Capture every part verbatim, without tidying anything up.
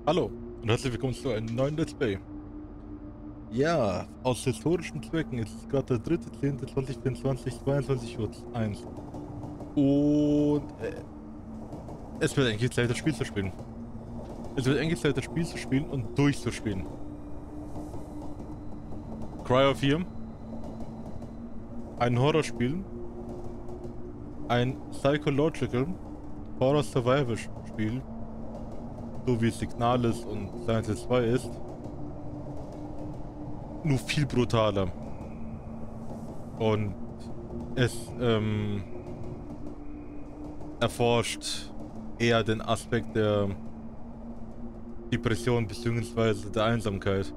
Hallo und herzlich willkommen zu einem neuen Let's Play. Ja, aus historischen Zwecken ist es gerade der dritte zehnte zweitausendvierundzwanzig, zweiundzwanzig Uhr eins. Und äh, es wird eigentlich Zeit, das Spiel zu spielen. Es wird eigentlich Zeit, das Spiel zu spielen und durchzuspielen. Cry of Fear. Ein Horrorspiel. Ein Psychological Horror Survival Spiel. So wie Signalis und Silent Hill zwei ist. Nur viel brutaler. Und es ähm, erforscht eher den Aspekt der Depression bzw. der Einsamkeit.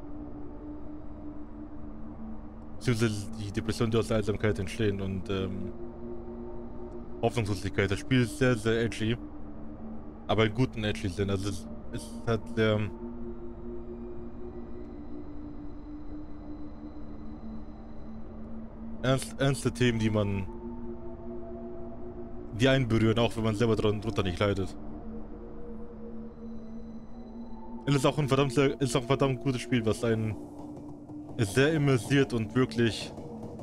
Beziehungsweise die Depressionen, die aus der Einsamkeit entstehen und ähm, Hoffnungslosigkeit. Das Spiel ist sehr, sehr edgy. Aber in guten edgy Sinn. Also es, es hat sehr ernst, ernste Themen, die man die einen berühren, auch wenn man selber dran, drunter nicht leidet. Es ist auch ein verdammt, sehr, ist auch ein verdammt gutes Spiel, was einen sehr immersiert und wirklich,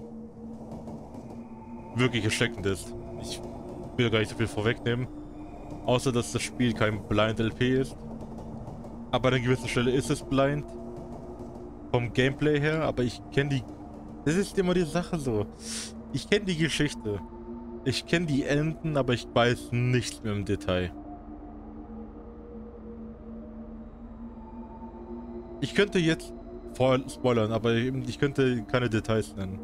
wirklich erschreckend ist. Ich will gar nicht so viel vorwegnehmen, außer dass das Spiel kein Blind-L P ist. Aber an einer gewissen Stelle ist es blind vom Gameplay her, aber ich kenne die. Das ist immer die Sache so. Ich kenne die Geschichte. Ich kenne die Enden, aber ich weiß nichts mehr im Detail. Ich könnte jetzt voll spoilern, aber ich könnte keine Details nennen.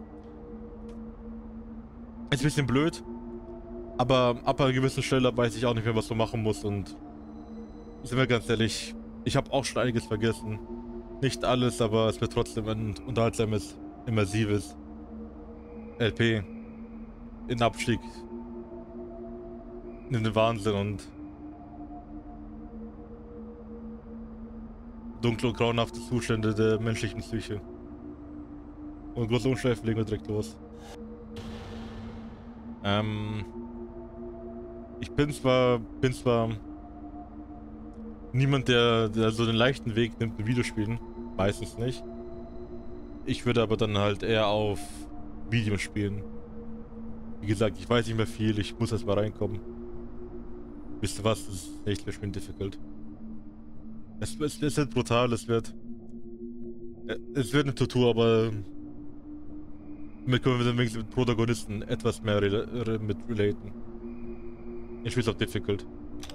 Ist ein bisschen blöd, aber ab einer gewissen Stelle weiß ich auch nicht mehr, was du machen musst und sind wir ganz ehrlich, ich habe auch schon einiges vergessen. Nicht alles, aber es wird trotzdem ein unterhaltsames, immersives L P in Abstieg in den Wahnsinn und dunkle und grauenhafte Zustände der menschlichen Psyche. Und große Unschärfe legen wir direkt los. Ähm, ich bin zwar, bin zwar niemand, der, der so den leichten Weg nimmt in Videospielen. Meistens nicht. Ich würde aber dann halt eher auf Medium spielen. Wie gesagt, ich weiß nicht mehr viel, ich muss erst mal reinkommen. Wisst ihr was? Das ist echt für difficult. Es, es, es wird brutal, es wird. äh, Es wird eine Tortur, aber damit können wir dann wenigstens mit Protagonisten etwas mehr rela re mit relaten. Ich spiele es auf difficult.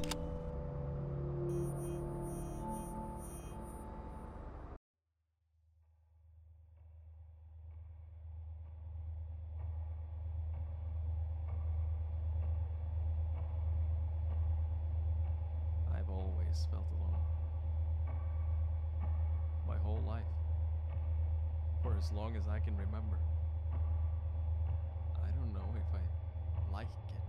I've always felt alone. My whole life. For as long as I can remember. I don't know if I like it.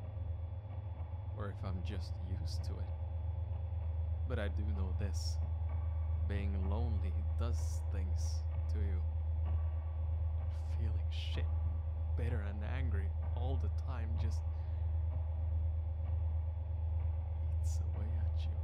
Or if I'm just used to it. But I do know this. Being lonely does things to you. Feeling shit and bitter and angry all the time just eats away at you.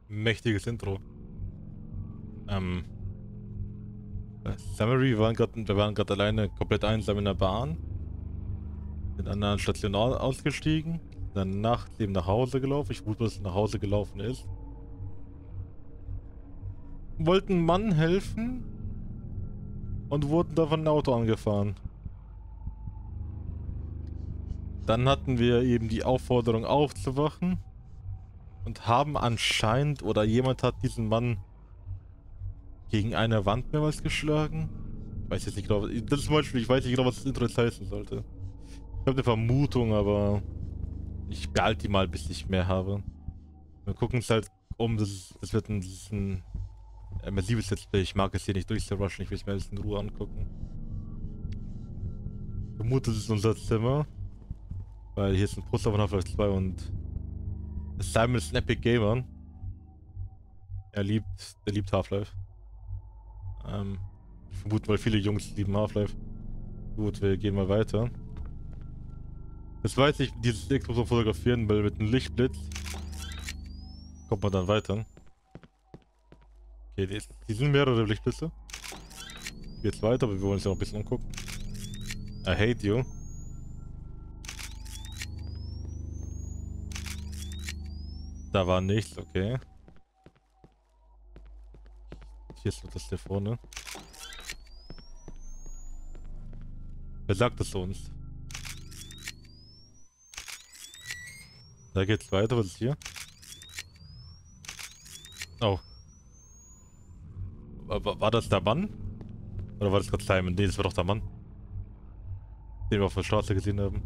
mächtiges Intro. Ähm. Summary, wir waren gerade wir waren gerade alleine komplett einsam in der Bahn. In einer anderen Station ausgestiegen. Dann nachts eben nach Hause gelaufen. Ich wusste, dass er nach Hause gelaufen ist. Wollten einem Mann helfen. Und wurden da von einem Auto angefahren. Dann hatten wir eben die Aufforderung aufzuwachen. Und haben anscheinend, oder jemand hat diesen Mann gegen eine Wand mehrmals geschlagen. Ich weiß jetzt nicht genau, das ist zum Beispiel, ich weiß nicht genau, was das Intro jetzt heißen sollte. Ich habe eine Vermutung, aber ich behalte die mal, bis ich mehr habe. Wir gucken es halt um, das, ist, das wird ein, das ist ein immersives Let's Play. Ich mag es hier nicht durchzurushen, ich will es mir alles in Ruhe angucken. Ich vermute, das ist unser Zimmer. Weil hier ist ein Poster von Half-Life zwei und Simon ist ein Epic Gamer. Er liebt, der liebt Half-Life. Ähm, ich vermute, weil viele Jungs lieben Half-Life. Gut, wir gehen mal weiter. Das weiß ich, dieses X muss man fotografieren, weil mit einem Lichtblitz kommt man dann weiter. Okay, die, ist, die sind mehrere Lichtblitze. Geht's weiter, aber wir wollen uns ja noch ein bisschen umgucken. I hate you. Da war nichts, okay. Hier ist nur das hier vorne. Wer sagt das uns? Da geht's weiter, was ist hier? Oh. War, war das der Mann? Oder war das gerade Simon? Nee, das war doch der Mann. Den wir auf der Straße gesehen haben.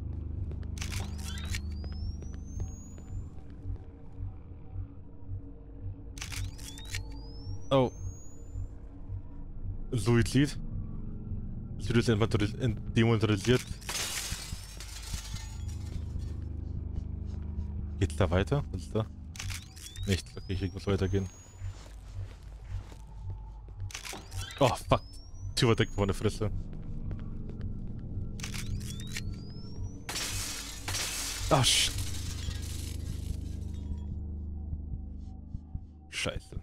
Oh. Suizid. Das Video ist demonetarisiert. Geht's da weiter? Was ist da? Nichts. Okay, ich muss weitergehen. Oh, fuck. Tür war deckt vor der Fresse. Ah, sch Scheiße.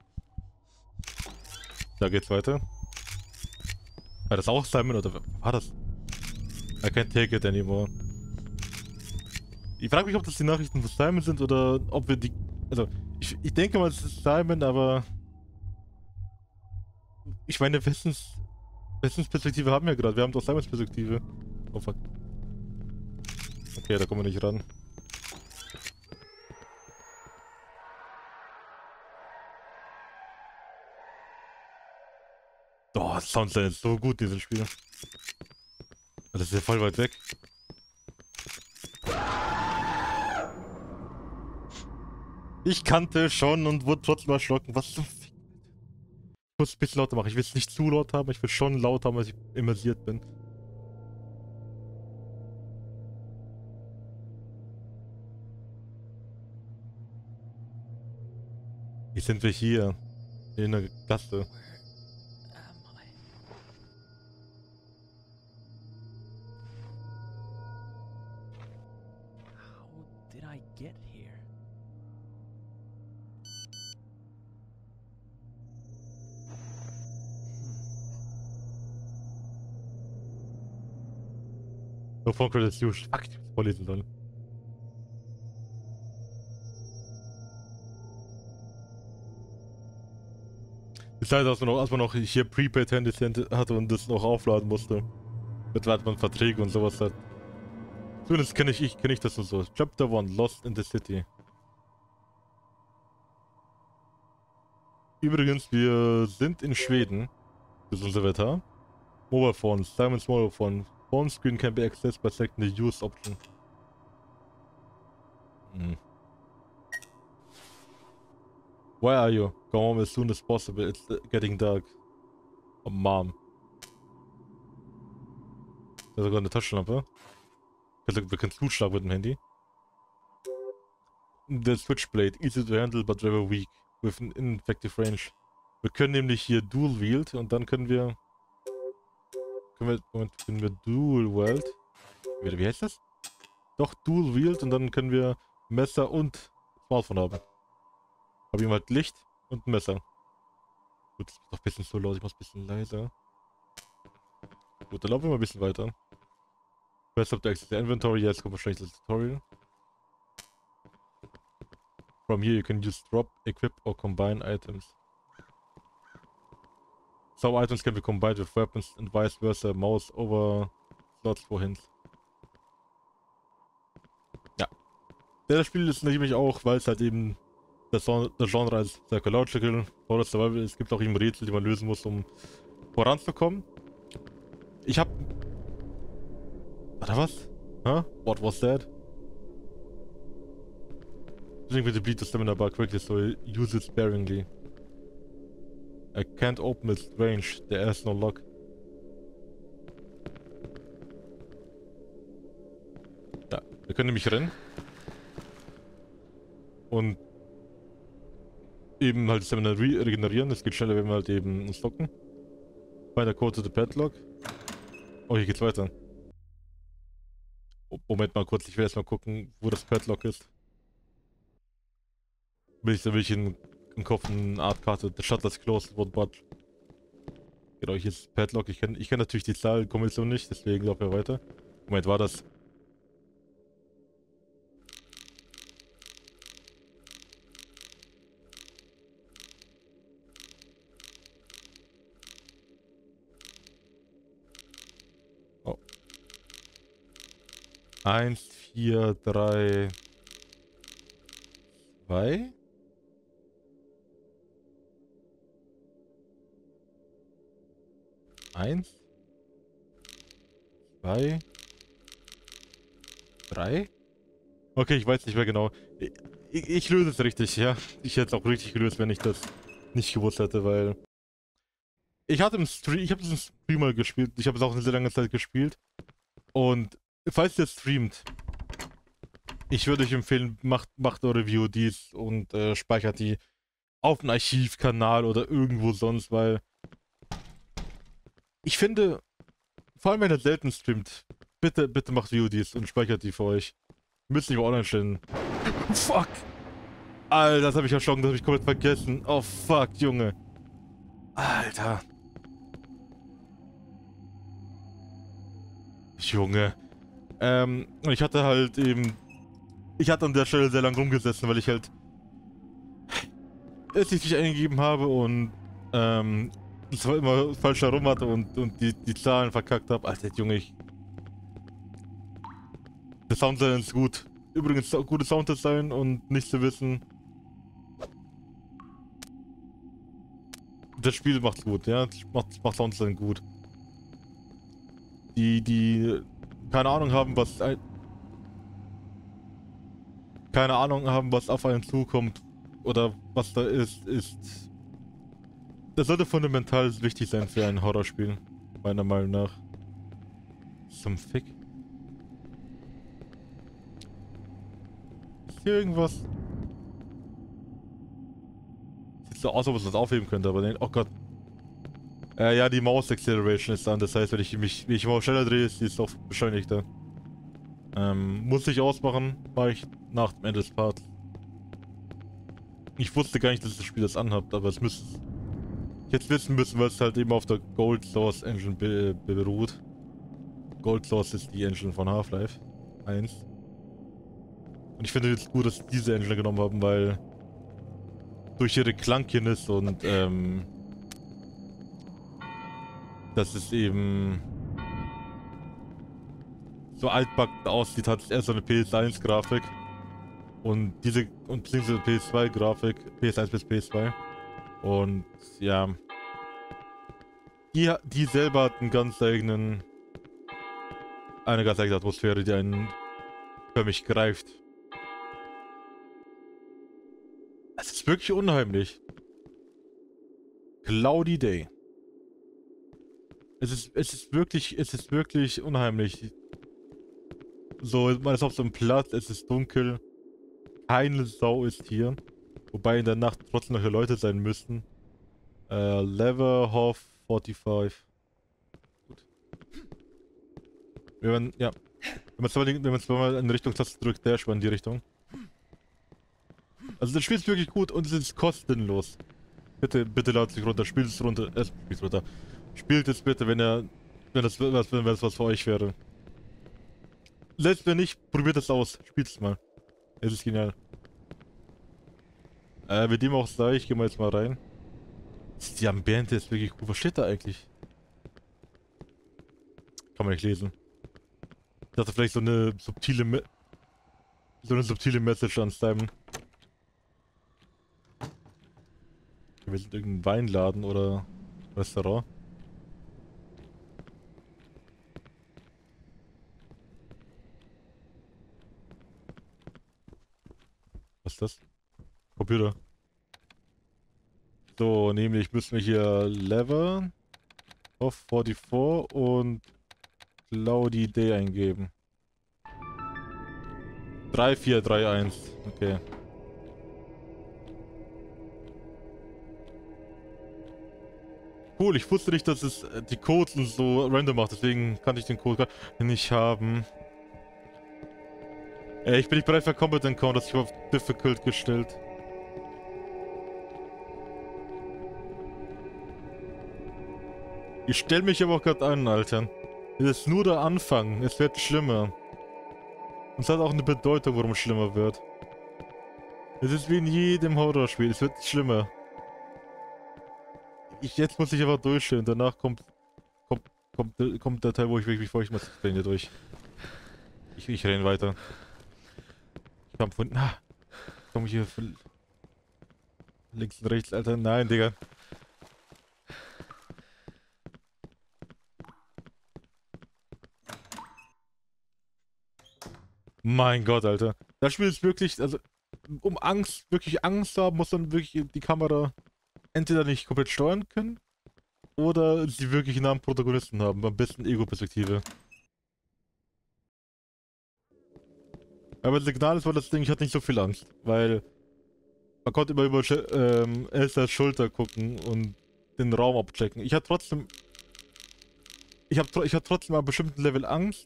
Da geht's weiter. War das auch Simon oder war das? I can't take it anymore. Ich frage mich, ob das die Nachrichten von Simon sind oder ob wir die... Also, ich, ich denke mal, es ist Simon, aber... Ich meine, Wessens... Wessens Perspektive haben wir gerade. Wir haben doch Simons Perspektive. Oh fuck. Okay, da kommen wir nicht ran. Oh, das Sounddesign ist so gut, dieses Spiel. Das ist ja voll weit weg. Ich kannte schon und wurde trotzdem erschrocken. Was zum Fick? Ich muss es ein bisschen lauter machen. Ich will es nicht zu laut haben, ich will schon laut haben, als ich immersiert bin. Wie sind wir hier? In der Gasse. Get here. No phone credits used. Fuck, ich muss vorlesen sollen. Die Zeit, als man noch, als man noch hier Prepaid-Handys hatte und das noch aufladen musste. Mit was man Verträge und sowas hat. Zumindest kenne ich, ich kenne ich das nur so. Chapter one, Lost in the City. Übrigens, wir sind in Schweden. Das ist unser Wetter. Mobile phones, Simon's mobile phone. Phone screen can be accessed by selecting the use option. Hm. Where are you? Go home as soon as possible. It's getting dark. Oh, Mom. Da ist sogar eine Taschenlampe. Also, wir können zuschlagen mit dem Handy. The Switchblade. Easy to handle, but rather weak. With an ineffective range. Wir können nämlich hier Dual Wield und dann können wir... Können wir... Moment, können wir Dual Wield... Wie, wie heißt das? Doch, Dual Wield und dann können wir Messer und Smartphone haben. Habe ihm halt Licht und ein Messer. Gut, das ist doch ein bisschen so laut, ich muss ein bisschen leiser. Gut, dann laufen wir mal ein bisschen weiter. First up the access the inventory, jetzt kommt wahrscheinlich das Tutorial. From here you can use drop, equip or combine items. Some items can be combined with weapons and vice versa, mouse over slots for hints. Ja. Das Spiel ist nämlich auch, weil es halt eben das Genre als Psychological Horror Survival ist. Es gibt auch eben Rätsel, die man lösen muss, um voranzukommen. Ich hab... Warte, was? Huh? What was that? Drink with the bleed to stamina bar quickly, so use it sparingly. I can't open this range, there is no lock. Ja, wir können nämlich rennen. Und eben halt Stamina re regenerieren. Das geht schneller, wenn wir halt eben uns locken. Find a code to the padlock. Oh, hier geht's weiter. Oh, Moment mal kurz, ich will erst mal gucken, wo das Padlock ist. Will ich, da will ich in, im Kopf eine Art Karte. The shuttle is closed, won't budge. Genau, hier ist Padlock. Ich kenne ich kenn natürlich die Zahlkombination nicht, deswegen laufen wir weiter. Moment, war das... Oh. Eins, vier, drei... Zwei? Eins, zwei, drei. Okay, ich weiß nicht mehr genau. Ich, ich, ich löse es richtig, ja. Ich hätte es auch richtig gelöst, wenn ich das nicht gewusst hätte, weil... Ich hatte im Stream, ich habe es im Stream mal gespielt. Ich habe es auch eine sehr lange Zeit gespielt. Und falls ihr streamt, ich würde euch empfehlen, macht, macht eure V O Ds und äh, speichert die auf einen Archivkanal oder irgendwo sonst, weil... Ich finde, vor allem wenn ihr selten streamt, bitte, bitte macht V O Ds und speichert die für euch. Müsst nicht mal online stellen. Fuck! Alter, das habe ich erschrocken, das habe ich komplett vergessen. Oh fuck, Junge. Alter. Junge. Ähm, und ich hatte halt eben... Ich hatte an der Stelle sehr lange rumgesessen, weil ich halt... es nicht eingegeben habe und... Ähm... es war immer falsch herum hatte und, und die, die Zahlen verkackt habe. Alter, Junge, ich... Der Sounddesign ist gut. Übrigens, gutes Sounddesign und nicht zu wissen... Das Spiel macht's gut, ja. Macht, macht Sounddesign gut. Die, die... keine Ahnung haben, was... Ein, keine Ahnung haben, was auf einen zukommt. Oder was da ist, ist... Das sollte fundamental wichtig sein für ein Horrorspiel, meiner Meinung nach. Zum Fick. Ist hier irgendwas? Sieht so aus, ob es das aufheben könnte, aber nein. Oh Gott. Äh, ja, die Mouse Acceleration ist an. Das heißt, wenn ich mich, wenn ich mal schneller drehe, ist die ist auch beschleunigter. Ähm, muss ich ausmachen, mache ich nach dem Ende des Parts. Ich wusste gar nicht, dass das Spiel das anhabt, aber es müsste jetzt wissen müssen, weil es halt eben auf der Gold Source Engine be beruht. Gold Source ist die Engine von Half-Life eins. Und ich finde es gut, dass sie diese Engine genommen haben, weil durch ihre Clunkiness und ähm, dass es eben so altbacken aussieht, hat es eher so eine P S eins Grafik. Und diese, und beziehungsweise P S zwei Grafik, P S eins bis P S zwei. Und ja, die, die selber hat einen ganz eigenen, eine ganz eigene Atmosphäre, die einen für mich greift. Es ist wirklich unheimlich. Cloudy Day. Es ist, es ist wirklich, es ist wirklich unheimlich. So, man ist auf so einem Platz, es ist dunkel. Keine Sau ist hier. Wobei in der Nacht trotzdem noch hier Leute sein müssten. Äh, Leverhof fünfundvierzig. Gut. Wenn man, ja. Wenn man zweimal, wenn man zweimal in Richtung Taste drückt, der in die Richtung. Also das Spiel ist wirklich gut und es ist kostenlos. Bitte, bitte ladet sich runter, spielt es runter, äh, spielt es runter. Spielt es bitte, wenn er, wenn das, was, wenn das was für euch wäre. Selbst wenn nicht, probiert es aus, spielt es mal. Es ist genial. Äh, mit dem auch sei, ich geh mal jetzt mal rein. Die Ambiente ist wirklich gut. Was steht da eigentlich? Kann man nicht lesen. Ich dachte vielleicht so eine subtile Me so eine subtile Message anschreiben. Wir sind irgendein Weinladen oder Restaurant. Was ist das? Computer. So, nämlich müssen wir hier Lever auf vierundvierzig und Cloudy Day eingeben. drei vier drei eins. Okay. Cool, ich wusste nicht, dass es äh, die Codes und so random macht, deswegen kann ich den Code gar nicht haben. Äh, ich bin nicht bereit für Combat Encounter, das ich auf Difficult gestellt. Ich stell mich aber auch gerade an, Alter. Es ist nur der Anfang, es wird schlimmer. Und es hat auch eine Bedeutung, warum es schlimmer wird. Es ist wie in jedem Horrorspiel, es wird schlimmer. Ich, jetzt muss ich einfach durchstehen, danach kommt, kommt, kommt, kommt der Teil, wo ich wirklich feucht muss. Ich renne hier durch. Ich, ich renne weiter. Ich hab von, ah, komm hier von links und rechts, Alter, nein, Digga. Mein Gott, Alter. Das Spiel ist wirklich, also, um Angst, wirklich Angst zu haben, muss man wirklich die Kamera entweder nicht komplett steuern können oder sie wirklich nah am Protagonisten haben, am besten Ego-Perspektive. Aber Signal ist war das Ding, ich hatte nicht so viel Angst, weil man konnte immer über ähm, Elsas Schulter gucken und den Raum abchecken. Ich hatte trotzdem, ich habe ich hatte trotzdem an bestimmten Level Angst,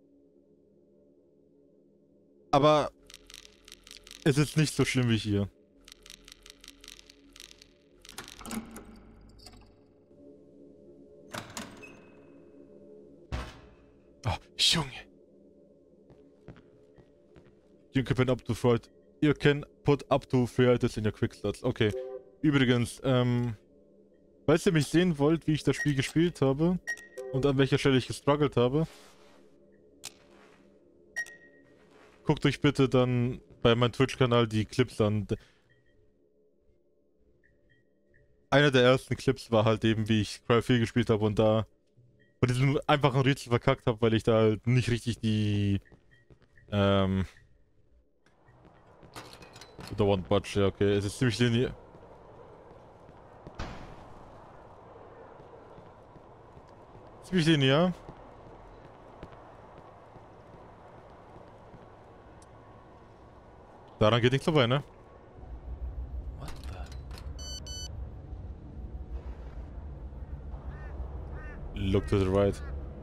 aber es ist nicht so schlimm wie hier. Oh, Junge. You can put up to three. You can put up to three items in your quick slots. Okay. Übrigens, ähm, falls ihr mich sehen wollt, wie ich das Spiel gespielt habe und an welcher Stelle ich gestruggelt habe, guckt euch bitte dann bei meinem Twitch-Kanal die Clips an. Einer der ersten Clips war halt eben, wie ich Cry vier gespielt habe und da bei diesem einfachen Rätsel verkackt habe, weil ich da halt nicht richtig die, ähm, der One Punch, ja okay, es ist ziemlich linear. Ziemlich linear. Daran geht nichts vorbei, ne? What the? Look to the right.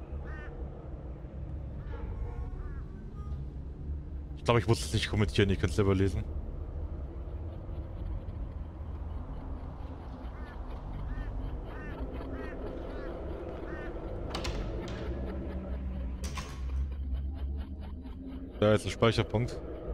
Ich glaube, ich muss es nicht kommentieren, ihr könnt es selber lesen. Da ist ein Speicherpunkt.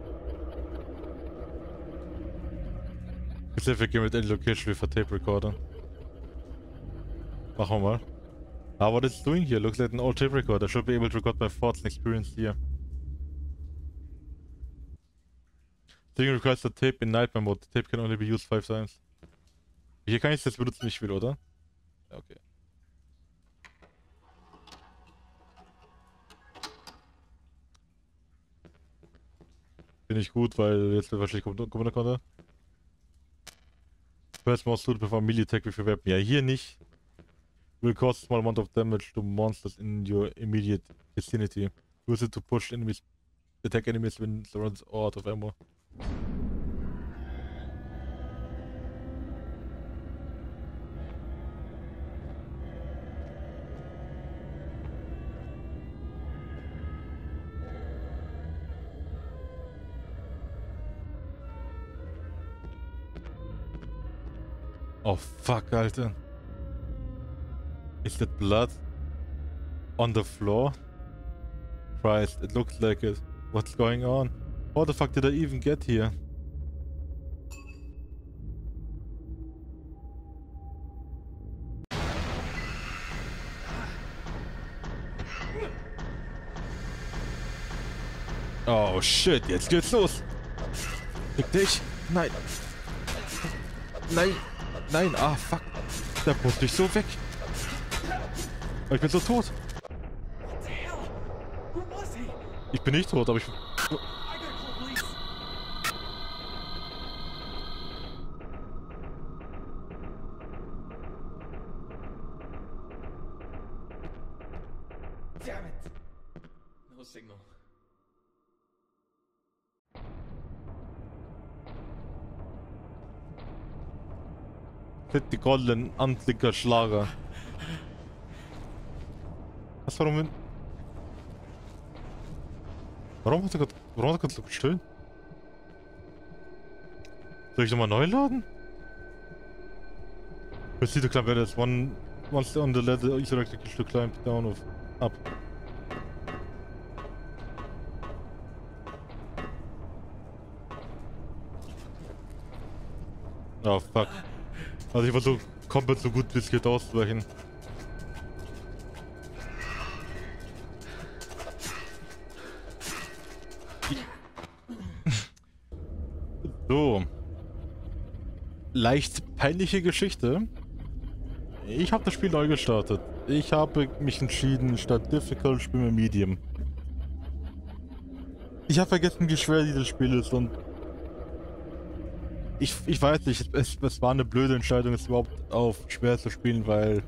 Specific game with any location with a tape recorder. Machen wir mal. Ah, what it's doing here? Looks like an old tape recorder. I should be able to record my thoughts and experience here. Thing requires the tape in Nightmare mode. The tape can only be used five times. Hier kann ich es jetzt benutzen, wie ich will, oder? Ja, okay. Finde ich gut, weil jetzt wird wahrscheinlich Commander konnte. First more suit before melee attack with your weapon. Ja, hier nicht. Will cause a small amount of damage to monsters in your immediate vicinity. Use it to push enemies, attack enemies when surrounded or out of ammo. Oh fuck, Alter. Is that blood on the floor? Christ, it looks like it. What's going on? How the fuck did I even get here? Oh shit, jetzt geht's los. Fick dich. Nein. Nein. Nein. Ah, fuck. Der pusht dich so weg. Ich bin so tot. Ich bin nicht tot, aber ich... Damn it! No signal. Die goldenen Antlicker Schlager. Was, warum... Warum hat er gerade... Warum hat er gerade so still? Soll ich nochmal neu laden? Proceed to climb ladders. One... Once on the ladder, each direction to climb down of... Up. Oh, fuck. Also ich versuche komplett so gut wie es geht auszuweichen. So. Leicht peinliche Geschichte. Ich habe das Spiel neu gestartet. Ich habe mich entschieden, statt Difficult spielen wir Medium. Ich habe vergessen, wie schwer dieses Spiel ist und Ich, ich weiß nicht, es, es war eine blöde Entscheidung, es überhaupt auf schwer zu spielen, weil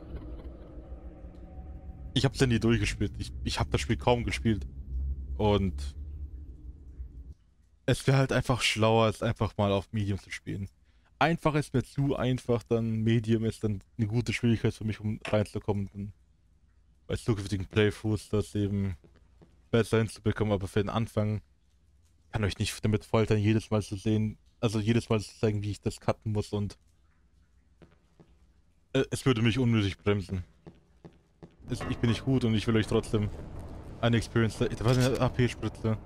ich habe es ja nie durchgespielt. Ich, ich habe das Spiel kaum gespielt und es wäre halt einfach schlauer, es einfach mal auf Medium zu spielen. Einfach ist mir zu einfach, dann Medium ist dann eine gute Schwierigkeit für mich, um reinzukommen. Dann bei zukünftigen Playthroughs das eben besser hinzubekommen, aber für den Anfang kann euch nicht damit foltern, jedes Mal zu sehen, also jedes Mal zu zeigen, wie ich das cutten muss und äh, es würde mich unnötig bremsen. Es, ich bin nicht gut und ich will euch trotzdem eine Experience... Da war eine A P-Spritze.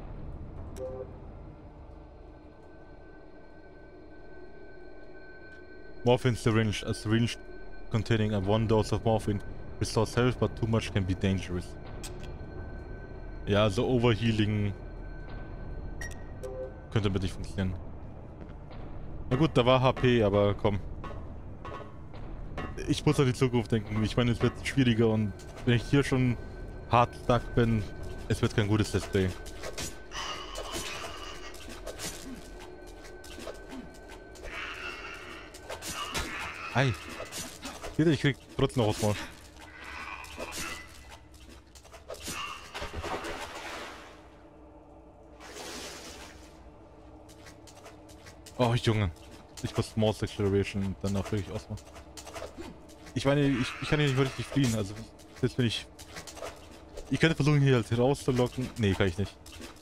Morphine syringe. A syringe containing a one dose of morphine restores health, but too much can be dangerous. Ja, also Overhealing könnte mit nicht funktionieren. Na gut, da war H P, aber komm. Ich muss an die Zukunft denken. Ich meine, es wird schwieriger und wenn ich hier schon hart stuck bin, es wird kein gutes Let's Play. Ei. Bitte, ich krieg trotzdem noch was mal. Oh Junge. Ich muss Mouse Acceleration und dann auch wirklich ausmachen. Ich meine, ich, ich kann hier nicht wirklich fliehen, also jetzt bin ich... Ich könnte versuchen hier halt rauszulocken. Nee, kann ich nicht.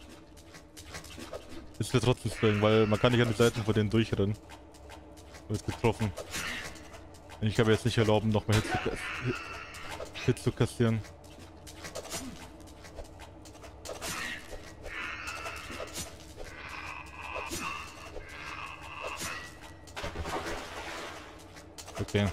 Es wird trotzdem springen, weil man kann nicht an die Seiten von denen durchrennen. Wird getroffen. Und ich kann mir jetzt nicht erlauben, nochmal Hits zu, Hits zu kassieren. Okay.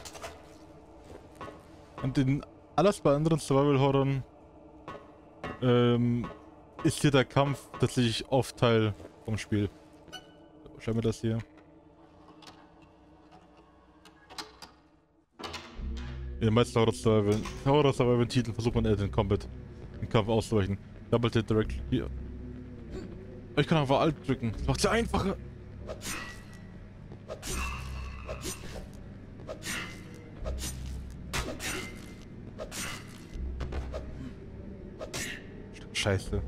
Und in alles bei anderen Survival-Horrorn ähm, ist hier der Kampf tatsächlich oft Teil vom Spiel. So, schauen wir das hier. In den meisten Horror-Survival Horror-Survival-Titeln versucht man Alien Combat im Kampf auszuweichen. Double Hit Direct hier. Ich kann einfach Alt drücken. Das macht es einfacher. Scheiße.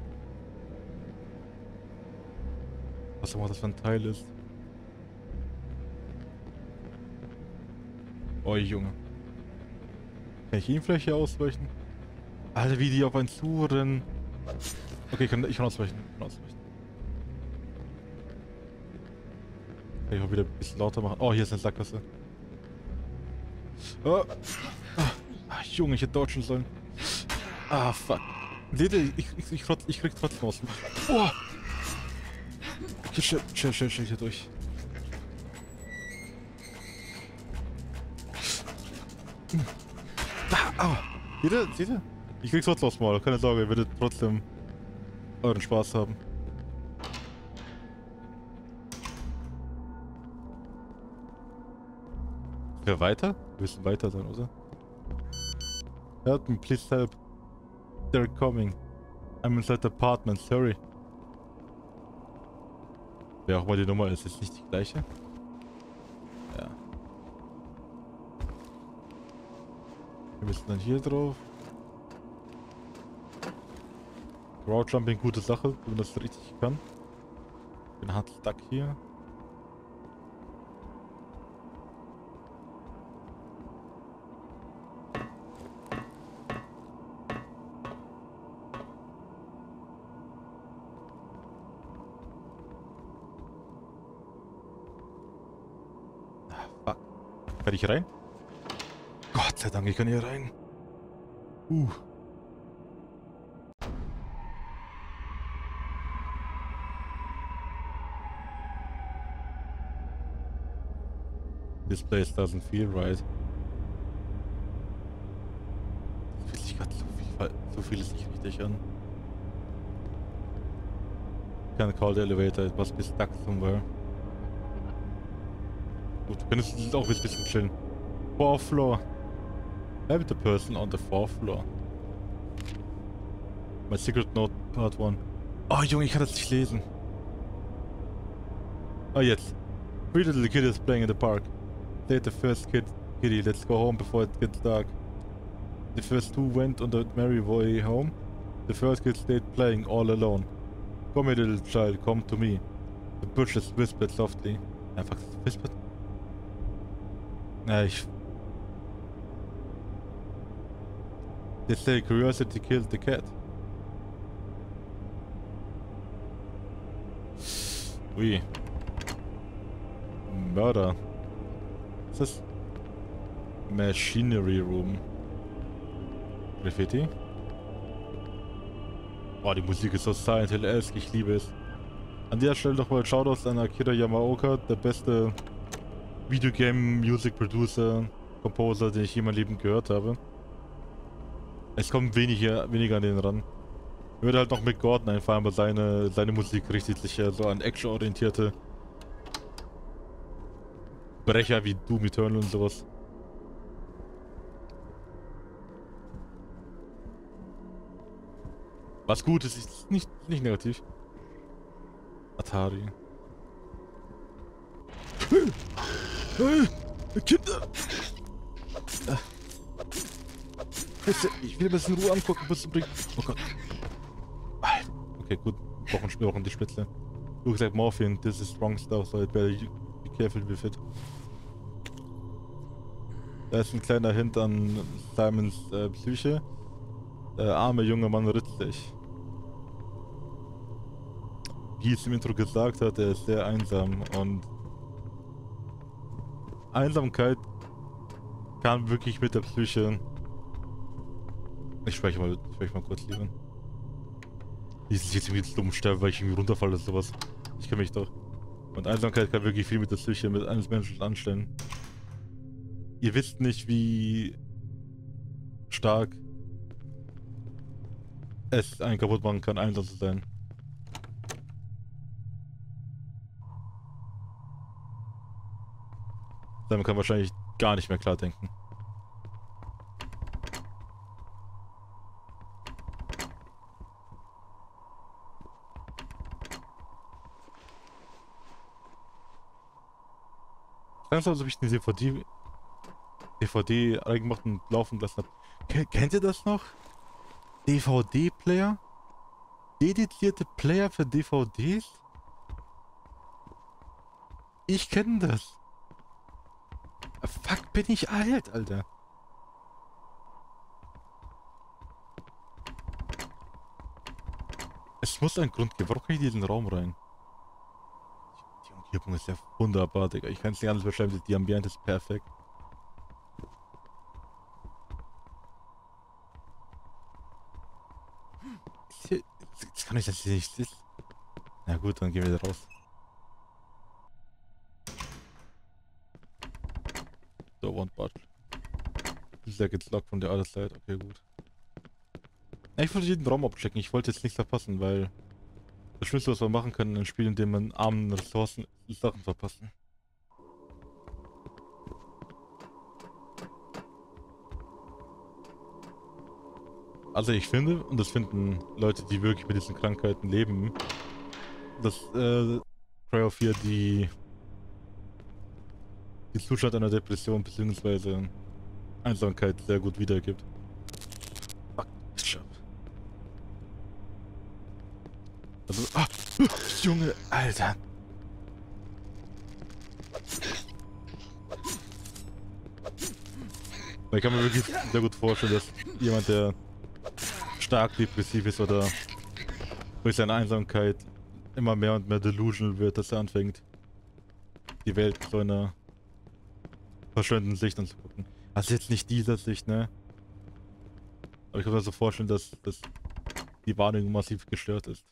Was auch immer das für ein Teil ist. Oh Junge. Kann ich ihn vielleicht hier ausweichen? Alter, wie die auf einen zurennen. Okay, ich kann, ich kann ausweichen. Ich kann ausweichen. Kann ich auch wieder ein bisschen lauter machen. Oh, hier ist eine Sackgasse. Oh. Ah, Junge, ich hätte dodgen sollen. Ah, fuck. Seht ihr, ich, ich, ich, ich, ich krieg trotzdem aus. Oh. Okay, chill, chill, chill, chill hier durch. Ah, ah. Seht ihr, seht ihr? Ich krieg's trotzdem aufs Maul, keine Sorge, ihr werdet trotzdem euren Spaß haben. Wir weiter? Wir müssen weiter sein, oder? Help me, please help. They're coming. I'm inside the apartment, sorry. Wer auch mal die Nummer ist, ist nicht die gleiche? Ja. Wir müssen dann hier drauf. Crowd Jumping, gute Sache, wenn man das richtig kann. Bin hart stuck hier. Kann ich rein? Gott sei Dank, ich kann hier rein. Uh. This place doesn't feel right. Das fühlt sich gerade so viel, so vieles nicht richtig an. Can't call the elevator, it must be stuck somewhere. Gut, wir können jetzt auch ein bisschen chillen. Fourth floor. Help the person on the fourth floor. My secret note part one. Oh Junge, ich kann das nicht lesen. Oh jetzt. Three little kiddies playing in the park. Stayed the first kid, kitty, let's go home before it gets dark. The first two went on the merry way home. The first kid stayed playing all alone. Come here little child, come to me. The bushes whispered softly. Einfach whispered. Ja, ich... They say curiosity killed the cat. Ui. Mörder. Was ist das? Machinery Room. Graffiti? Boah, die Musik ist so Silent Hill-esque, ich liebe es. An der Stelle nochmal Shoutouts an Akira Yamaoka, der beste Videogame Music Producer, Composer, den ich je in meinem Leben gehört habe. Es kommt weniger, weniger an den ran. Mir würde halt noch Mick Gordon einfallen, aber seine, seine Musik richtet sich ja so an Action-orientierte Brecher wie Doom Eternal und sowas. Was gut ist, ist nicht, nicht negativ. Atari. Kinder! Ich will mir das in Ruhe angucken, bis du bringst. Oh Gott. Okay, gut. Wir brauchen, wir brauchen die Spitze. Du hast gesagt Morphine, this is strong stuff, so it better be careful with it. Da ist ein kleiner Hint an Simons äh, Psyche. Der arme junge Mann ritzt sich. Wie es im Intro gesagt hat, er ist sehr einsam und Einsamkeit kann wirklich mit der Psyche. Ich spreche mal, ich spreche mal kurz lieber. Die ist jetzt irgendwie dumm sterben, weil ich irgendwie runterfalle oder sowas. Ich kenne mich doch. Und Einsamkeit kann wirklich viel mit der Psyche mit eines Menschen anstellen. Ihr wisst nicht, wie stark es einen kaputt machen kann, einsam zu sein. Man kann wahrscheinlich gar nicht mehr klar denken. Langsam, als ob ich eine D V D D V D reingemacht und laufen lassen habe. Kennt ihr das noch? D V D-Player? Dedizierte Player für D V Ds? Ich kenne das. Fuck, bin ich alt, Alter. Es muss einen Grund geben. Warum kann ich in diesen Raum rein? Die Umgebung ist ja wunderbar, Digga. Ich kann es nicht anders beschreiben. Die Ambiente ist perfekt. Ist hier, das kann nicht, dass hier nichts ist. Na gut, dann gehen wir da raus. So, one bottle. Dieser gets locked von der other side. Okay, gut. Ja, ich wollte jeden Raum abchecken. Ich wollte jetzt nichts verpassen, weil das Schlimmste, was wir machen können in einem Spiel, in dem man armen Ressourcen ist, Sachen verpassen. Also ich finde, und das finden Leute, die wirklich mit diesen Krankheiten leben, dass äh, Cryo vier die, die Zustand einer Depression bzw. Einsamkeit sehr gut wiedergibt. Fuck, shut up. Also, ah, Junge, Alter. Ich kann mir wirklich sehr gut vorstellen, dass jemand, der stark depressiv ist oder durch seine Einsamkeit immer mehr und mehr delusional wird, dass er anfängt, die Welt mit so einer verschwendeten Sicht anzugucken. Also jetzt nicht dieser Sicht, ne? Aber ich kann mir so vorstellen, dass, dass die Wahrnehmung massiv gestört ist.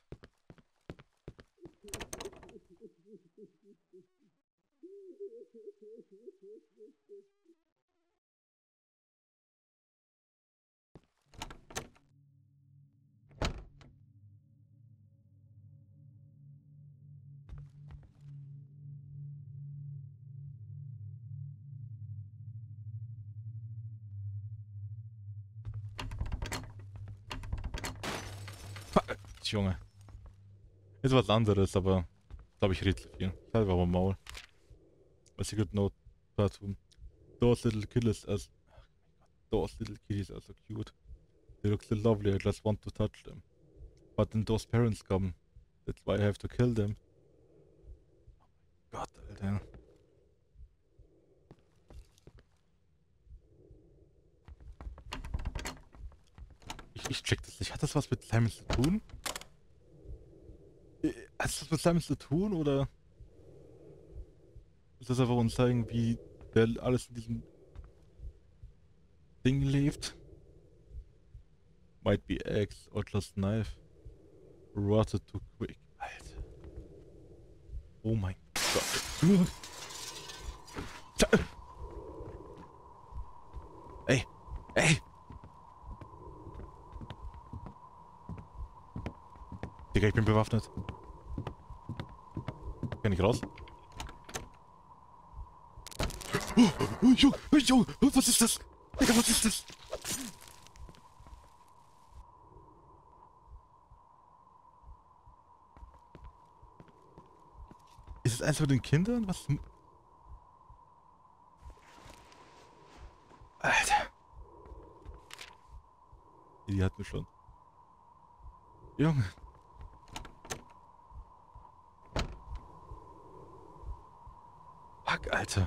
Junge. Ist was anderes, aber ich glaube, ich rede zu viel. Ich halte einfach mal Maul. A secret note dazu. Those little killers as those little kitties are so cute. They look so lovely, I just want to touch them. But then those parents come. That's why I have to kill them. Gott, Alter. Ich, ich check das nicht. Hat das was mit Simon zu tun? Hat das was mit Simon zu tun, oder ist das einfach uns zeigen, wie der alles in diesem Ding lebt? Might be eggs or just knife. Rotted too quick. Alter. Oh mein Gott. Ey. Ey. Digga, ich bin bewaffnet. Kann ich raus? Oh, oh, Junge, oh, Junge, was ist das? Digga, was ist das? Ist es eins von den Kindern? Was? Alter. Die hat mich schon. Junge. Fuck, Alter.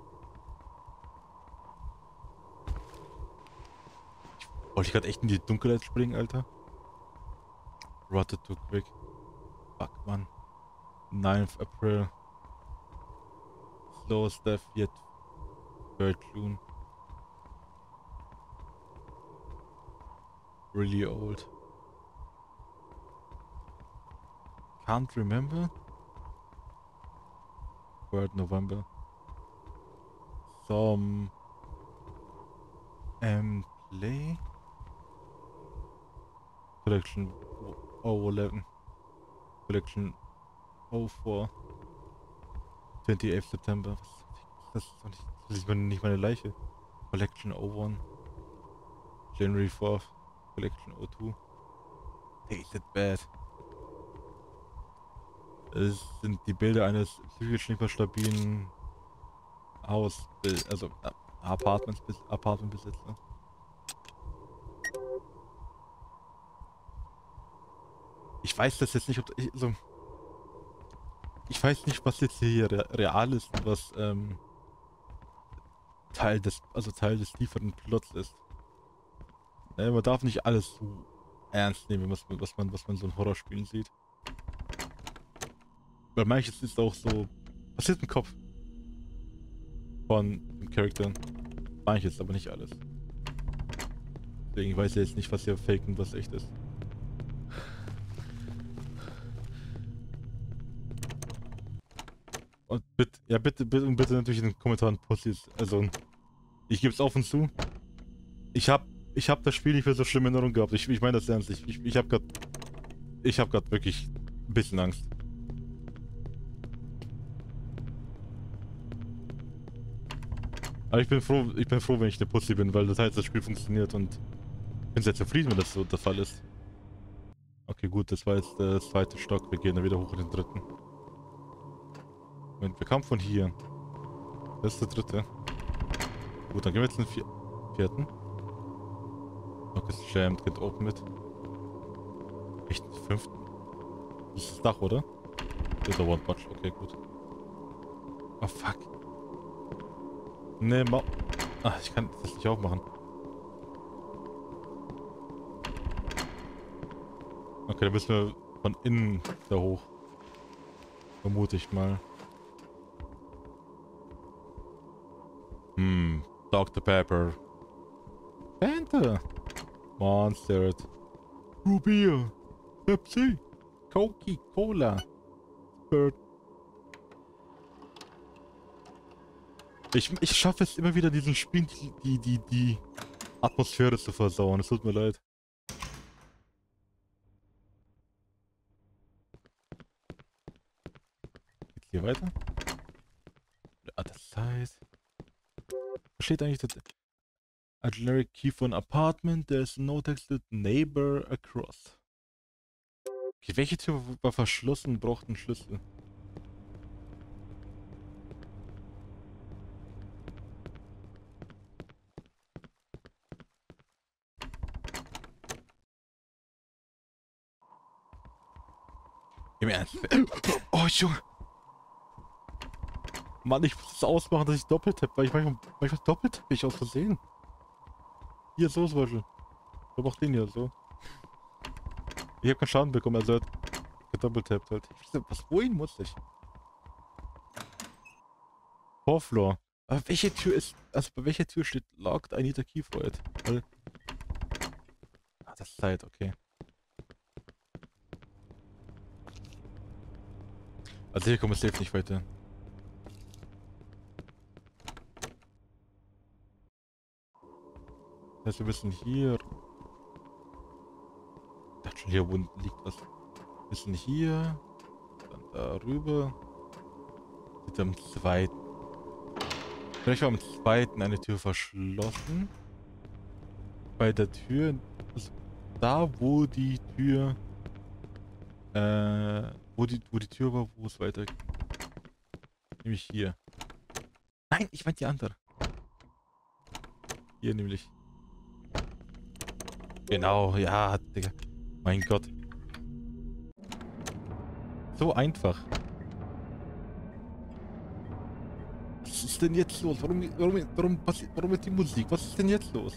Wollte ich gerade echt in die Dunkelheit springen, Alter? Rotted too quick. Fuck, Mann. ninth April. Slowest death yet. Third June. Really old. Can't remember. Third November. Some um, play. Collection oh eleven. Collection oh four. twenty-eighth September. Was, das ist doch nicht, das ist nicht meine Leiche. Collection oh one. January fourth. Collection oh two. Tasted bad. Es sind die Bilder eines psychisch nicht mehr stabilen Haus, also Apartments, Apartmentbesitzer. Ich weiß das jetzt nicht, ob ich, also ich weiß nicht, was jetzt hier real ist und was ähm, Teil des, also Teil des tieferen Plots ist. Ja, man darf nicht alles so ernst nehmen, was, was man, was man so in Horrorspielen sieht. Weil manches ist auch so passiert im Kopf von den Charakteren. Manches, aber nicht alles. Deswegen weiß ich jetzt nicht, was hier fake und was echt ist. bitte, ja, bitte, bitte, und bitte natürlich in den Kommentaren Pussys. Also, ich gebe es offen zu. Ich hab, ich hab das Spiel nicht für so schlimme Erinnerung gehabt. Ich, ich meine das ernst. Ich, ich, ich hab grad, ich hab grad wirklich ein bisschen Angst. Aber ich bin froh, ich bin froh, wenn ich eine Pussy bin, weil das heißt, das Spiel funktioniert und ich bin sehr zufrieden, wenn das so der Fall ist. Okay, gut, das war jetzt der zweite Stock. Wir gehen dann wieder hoch in den dritten. Moment, wir kamen von hier. Das ist der dritte. Gut, dann gehen wir jetzt in den vier vierten. Okay, ist jammed, get open mit. Echt, den fünften. Das ist das Dach, oder? Das ist der One Punch. Okay, gut. Oh, fuck. Ne, Ma... Ach, ich kann das nicht aufmachen. Okay, dann müssen wir von innen da hoch. Vermute ich mal. Hm, Doktor Pepper. Fanta. Monster. Rubia. Pepsi. Coca-Cola. Bird. Ich, ich schaffe es immer wieder, diesen Spielen die, die, die, die Atmosphäre zu versauen. Es tut mir leid. Geht's hier weiter? Ja, das heißt... Was steht eigentlich das? A generic key for an apartment. There's no texted neighbor across. Okay, welche Tür war verschlossen und braucht einen Schlüssel? Im Ernst? Oh, Junge! Mann, ich muss es ausmachen, dass ich doppelt tappe, weil ich manchmal, manchmal doppelt tappe ich aus Versehen. Hier, so zum Beispiel. So macht den hier so. Ich habe keinen Schaden bekommen, also er hat gedoppelt tappt halt. Ich weiß, was, wohin muss ich? Vorfloor. Aber welche Tür ist, also bei welcher Tür steht locked, I need a key for it? Weil... Ah, das ist Zeit, okay. Also hier kommen wir safe nicht weiter. Das heißt, wir müssen hier... Ich dachte schon, hier unten liegt was. Wir müssen hier... Dann darüber... Mit dem zweiten. Vielleicht war am zweiten eine Tür verschlossen. Bei der Tür... Also da, wo die Tür... Äh... Wo die, wo die Tür war, wo es weitergeht. Nämlich hier. Nein, ich meine die andere. Hier nämlich. Genau, ja, Digga. Mein Gott. So einfach. Was ist denn jetzt los? Warum, warum, warum passiert, warum mit die Musik? Was ist denn jetzt los?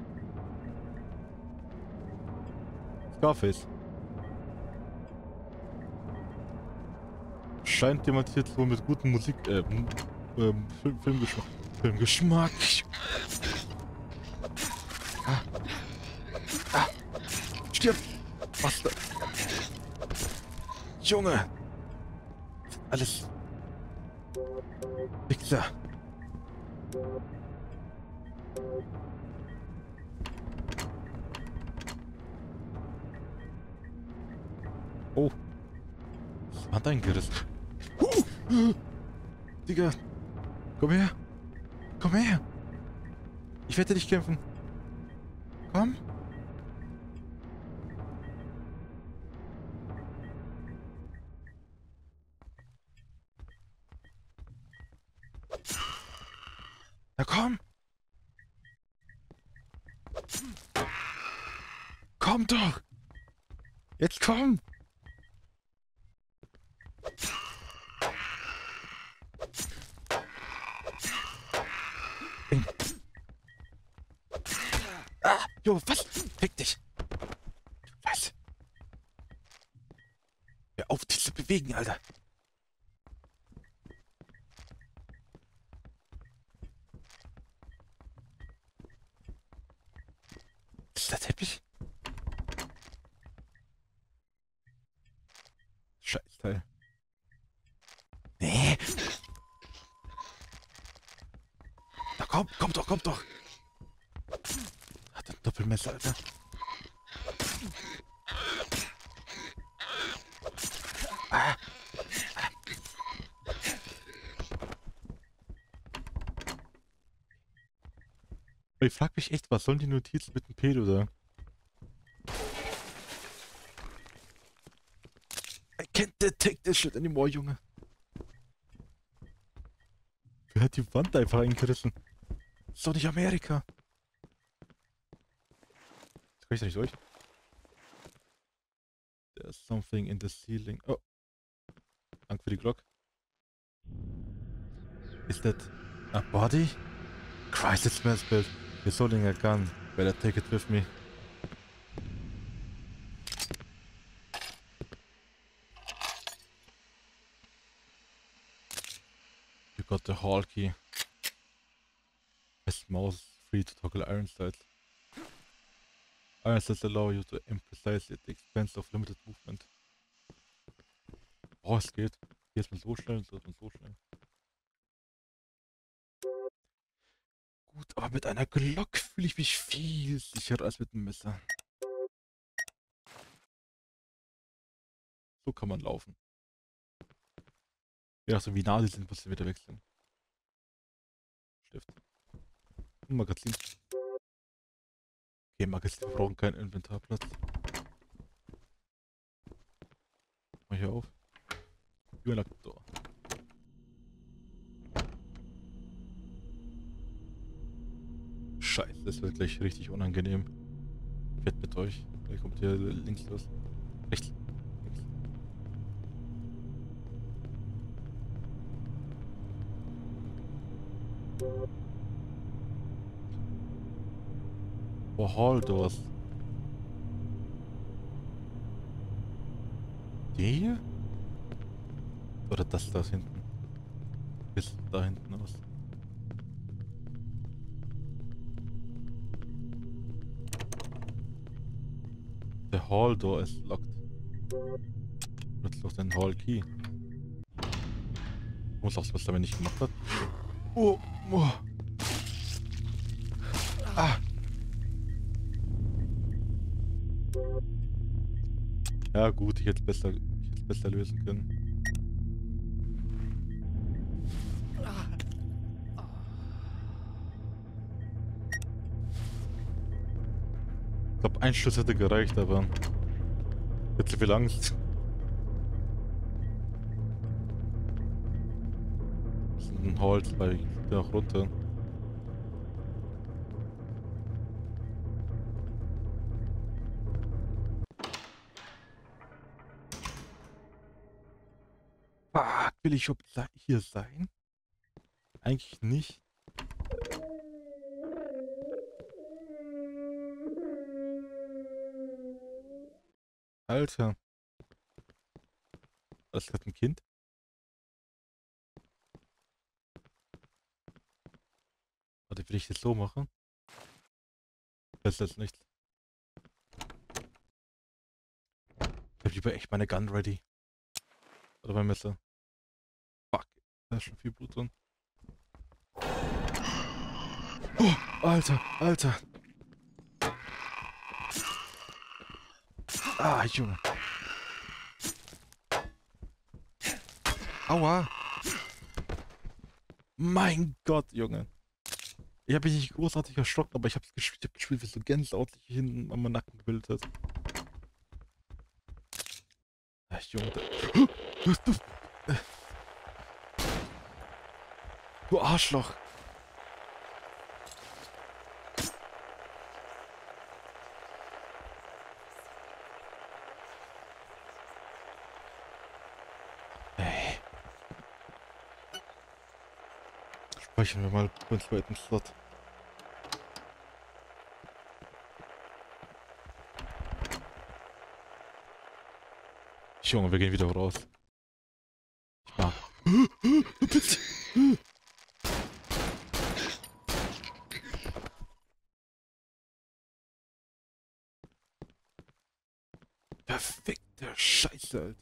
Scarface. Scheint jemand jetzt wohl mit gutem Musik, äh, ähm, Film, Filmgeschmack. Filmgeschmack. Ah. Ah. Stirb! Was da? Junge! Alles. Wichser. Oh. Was war dein Geriss? Uh. Digga. Komm her. Komm her. Ich werde dich kämpfen. Komm. Na komm. Komm doch. Jetzt komm. Ah, jo, was? Fick dich. Was? Hör auf, dich zu bewegen, Alter. Ist der Teppich? Scheißteil. Nee. komm, komm doch, komm doch. Hat ein Doppelmesser, Alter. Ah. Ich frag mich echt, was sollen die Notizen mit dem Pedo da? I can't detect this shit anymore, Junge. Wer hat die Wand einfach eingerissen? Das ist doch nicht Amerika. Jetzt kann ich da nicht durch. There's something in the ceiling. Oh. Danke für die Glock. Is that a body? Christ, it smells bad. He's holding a gun. Better take it with me. You got the hall key. Press mouse free to toggle iron sights. Iron sights allow you to aim precisely at the expense of limited movement. Oh, es geht. Hier ist man so schnell, so ist man so schnell. Gut, aber mit einer Glock fühle ich mich viel sicherer als mit einem Messer. So kann man laufen. Je nachdem wie nah sie sind, muss ich wieder wechseln. Stift. Und Magazin. Okay, Magazin, wir brauchen keinen Inventarplatz. Mal hier auf. Überlagt Door. Scheiße, das wird gleich richtig unangenehm. Ich werde mit euch. Gleich kommt hier links los. Rechts. Links. Oh, Hall Doors. Die hier? Oder das da hinten? Bis da hinten aus. The hall door is locked. Nutzt doch den Hall Key. Ich muss aufs, was damit nicht gemacht hat. Oh, oh. Ah. Ja gut, ich hätte es besser, ich hätte es besser lösen können. Ich glaube, ein Schuss hätte gereicht, aber ich hätte zu viel Angst. Das ist ein Holz, weil ich bin auch runter. Fuck, will ich überhaupt hier sein? Eigentlich nicht. Alter. Das hat ein Kind? Warte, will ich das so machen? Das ist jetzt nichts. Ich hab lieber echt meine Gun ready. Oder mein Messer. Fuck, da ist schon viel Blut drin. Oh, Alter, Alter. Ah, Junge. Aua. Mein Gott, Junge. Ich habe mich nicht großartig erschrocken, aber ich habe gespielt, hab gespielt, wie so Gänsehaut sich hinten an meinem Nacken gebildet hat. Ach, Junge. Du, du, du Arschloch. Ey. Speichern wir mal den zweiten Slot. Junge, wir gehen wieder raus. Ich mag. Perfekte Scheiße, Alter.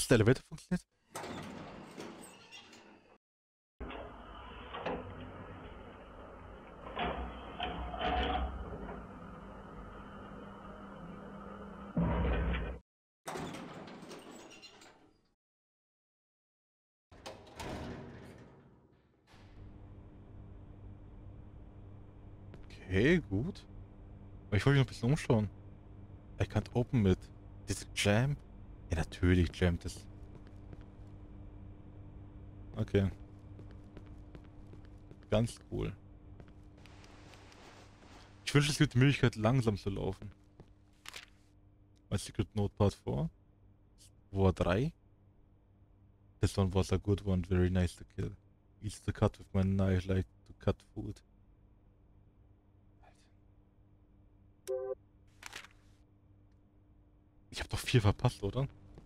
der Elevator funktioniert? Okay, gut. Aber ich wollte mich noch ein bisschen umschauen. I can't open it. This jam? Ja, natürlich jammt es. Okay. Ganz cool. Ich wünsche, es gibt die Möglichkeit, langsam zu laufen. My Secret Note Part four. War drei. This one was a good one, very nice to kill. Easy to cut with my knife, like to cut food. Ich hab doch viel verpasst, oder?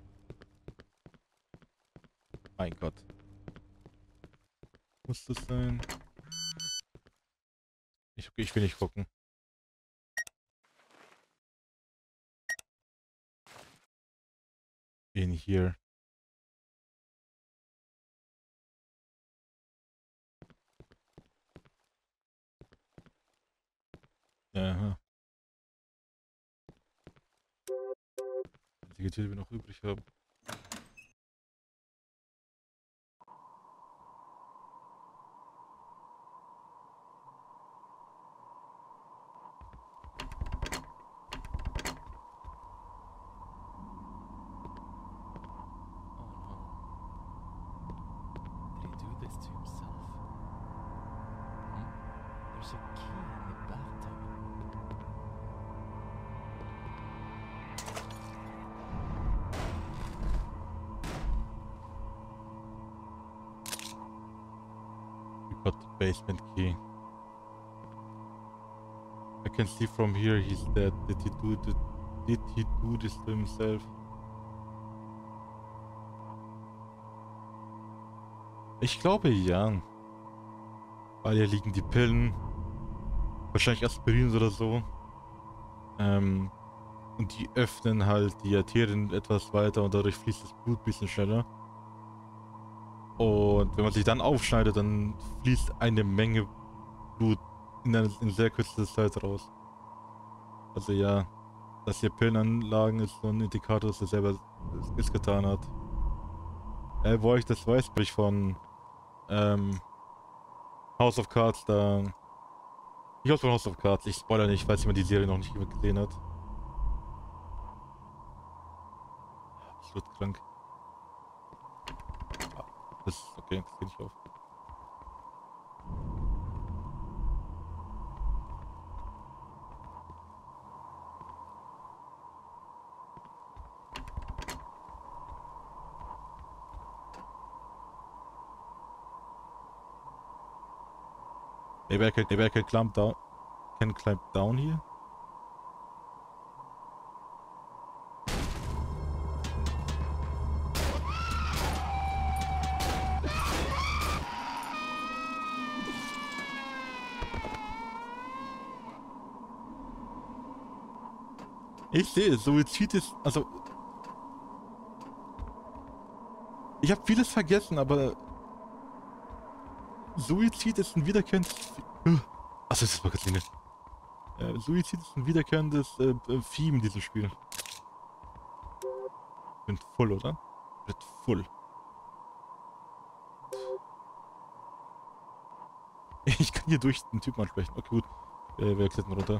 Mein Gott. Muss das sein? Ich, okay, ich will nicht gucken. In here. Aha. Die Tür, die wir noch übrig haben. Got the basement key. I can see from here he's dead. Did he do the, did he do this to himself? Ich glaube ja. Weil hier liegen die Pillen. Wahrscheinlich Aspirin oder so. Ähm, und die öffnen halt die Arterien etwas weiter und dadurch fließt das Blut ein bisschen schneller. Und wenn man sich dann aufschneidet, dann fließt eine Menge Blut in, einer, in sehr kürzester Zeit raus. Also ja, dass hier Pillenanlagen ist so ein Indikator, dass er selber es getan hat. Äh, wo ich das weiß, bin ich von ähm, House of Cards da... Ich glaube von House of Cards, ich spoilere nicht, falls jemand die Serie noch nicht gesehen hat. Absolut krank. Das ist okay, das geht nicht auf. Maybe I can, maybe I can climb down. Can climb down here? Ich sehe, Suizid ist, also... Ich habe vieles vergessen, aber... Suizid ist ein wiederkehrendes... Achso, das ist Magazine. Äh, Suizid ist ein wiederkehrendes äh, Theme in diesem Spiel. Ich bin voll, oder? Ich bin voll. Ich kann hier durch den Typen ansprechen. Okay, gut. Äh, wir klettern runter.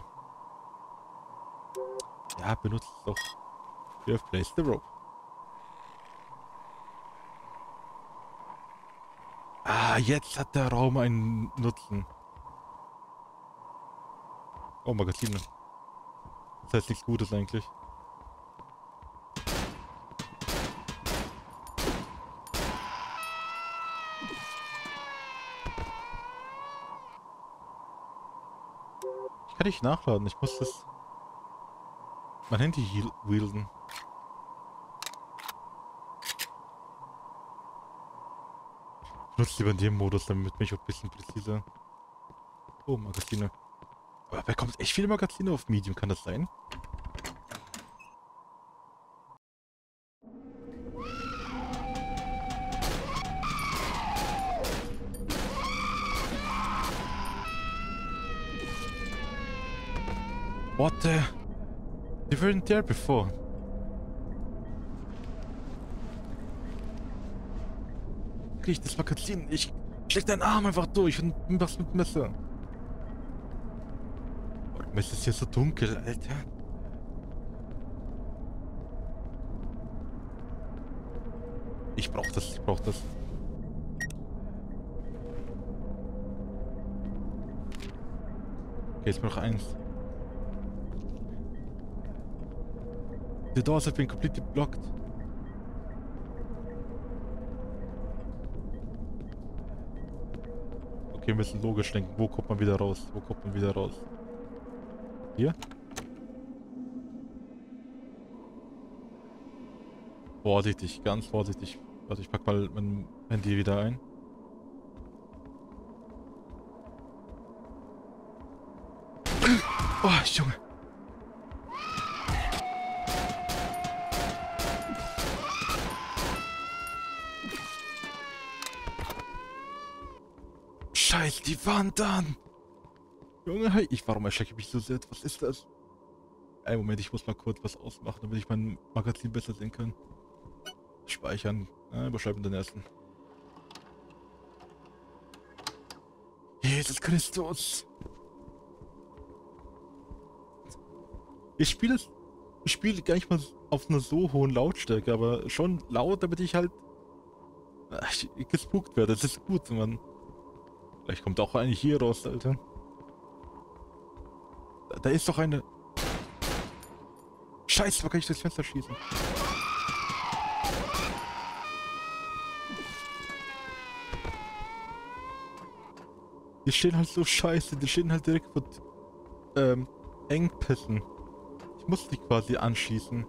Ja, benutzt es doch. You have placed the rope. Ah, jetzt hat der Raum einen Nutzen. Oh, Magazine. Das heißt nichts Gutes eigentlich. Ich kann nicht nachladen, ich muss das... mein Handy wielden. Ich nutze lieber in dem Modus, damit bin ich auch ein bisschen präziser. Oh, Magazine. Aber wer kommt echt viele Magazine auf Medium, kann das sein? What the? They weren't there before. Krieg das Magazin. Ich schläg deinen Arm einfach durch und mach's mit dem Messer. Warum ist es hier so dunkel, Alter? Ich brauch das, ich brauch das. Okay, jetzt noch eins. The doors have been completely blocked. Okay, wir müssen logisch denken. Wo kommt man wieder raus? Wo kommt man wieder raus? Hier? Vorsichtig, ganz vorsichtig. Warte, ich pack mal mein Handy wieder ein. Oh, Junge. Scheiß die Wand an! Junge, ich, warum erschrecke ich mich so sehr? Was ist das? Ey, Moment, ich muss mal kurz was ausmachen, damit ich mein Magazin besser sehen kann. Speichern. Ja, überschreiben den ersten. Jesus Christus! Ich spiele es. Ich spiele gar nicht mal auf einer so hohen Lautstärke, aber schon laut, damit ich halt ach, gespukt werde. Das ist gut, Mann. Vielleicht kommt auch eine hier raus, Alter. Da, da ist doch eine. Scheiße, da kann ich durchs Fenster schießen. Die stehen halt so scheiße, die stehen halt direkt vor ähm, Engpässen. Ich muss die quasi anschießen.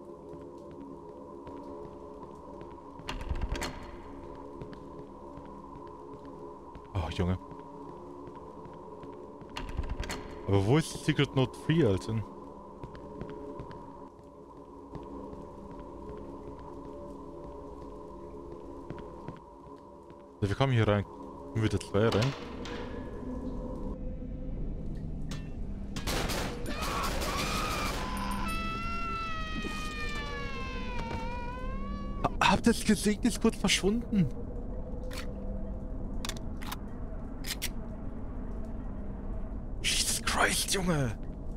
Oh, Junge. Aber wo ist Secret Note drei, Alter? Ja, wir kommen hier rein. Kommen wir da zwei rein? Habt ihr es gesehen? Ist kurz verschwunden. Jesus Christ, Junge.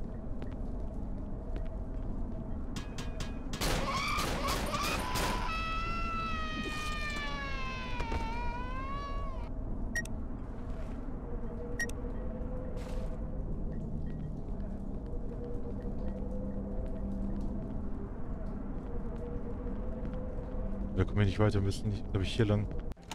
Da kommen wir nicht weiter, wir müssen nicht, glaube ich, hier lang.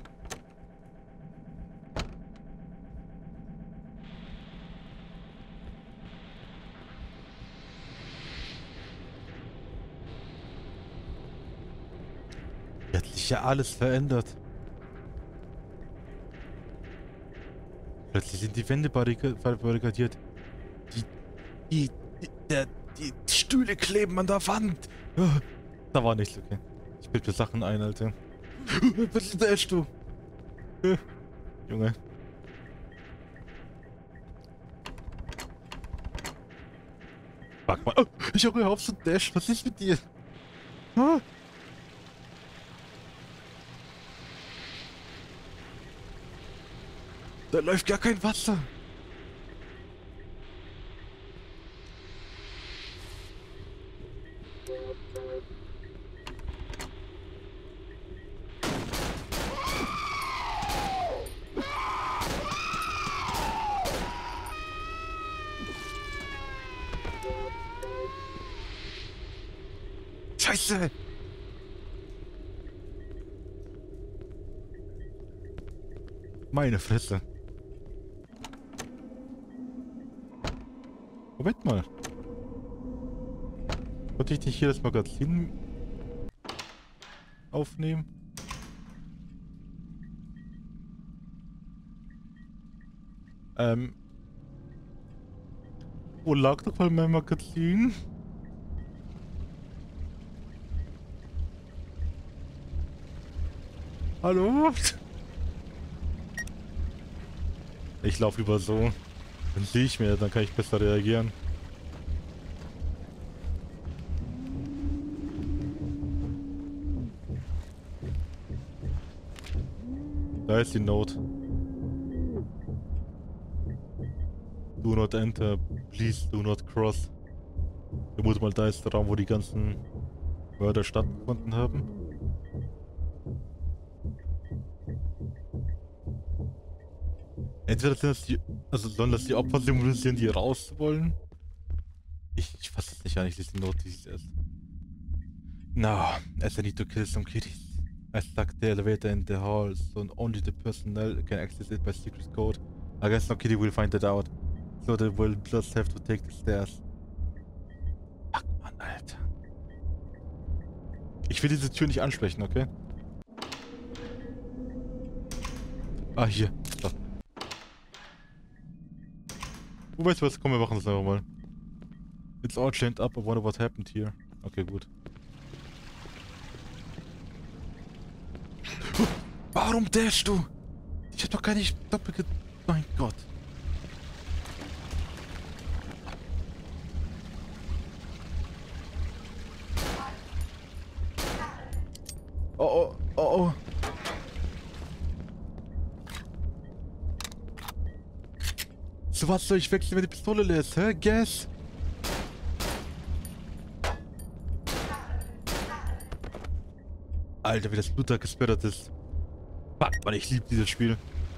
Hier hat sich ja alles verändert. Plötzlich sind die Wände barrikadiert. Die, die, die, der, die Stühle kleben an der Wand. Da war nichts, okay. Ich bild mir Sachen ein, Alter. Was ist der du? Junge. Fuck mal. Oh, ich höre auf zu dash. Was ist mit dir? Ah. Da läuft gar kein Wasser. Scheiße! Meine Fresse. Moment mal. Konnte ich nicht hier das Magazin aufnehmen? Ähm. Wo lag doch mal mein Magazin? Hallo? Ich laufe lieber so. Dann sehe ich mir, dann kann ich besser reagieren. Da ist die Note. Do not enter. Please do not cross. Ich vermute mal, da ist der Raum, wo die ganzen Mörder stattgefunden haben. Entweder sind das die, also sollen das die Opfer symbolisieren, die raus wollen? Ich, ich fasse es nicht an, ich lese die Notiz erst. No, as I need to kill some kitties. I stuck the elevator in the hall, so only the personnel can access it by secret code. I guess no kitty will find it out. So they will just have to take the stairs. Fuck, Mann, Alter. Ich will diese Tür nicht ansprechen, okay? Ah, hier. So. Du weißt was? Komm, wir machen das einfach mal. It's all chained up. I wonder what happened here. Okay, gut. Warum dashst du? Ich hab doch gar nicht doppelt ge... Mein Gott. Oh, oh, oh, oh. So was soll ich wechseln, wenn die Pistole leer ist, hä? Gas? Alter, wie das Blut da gesperrt ist. Fuck, Mann, ich liebe dieses Spiel.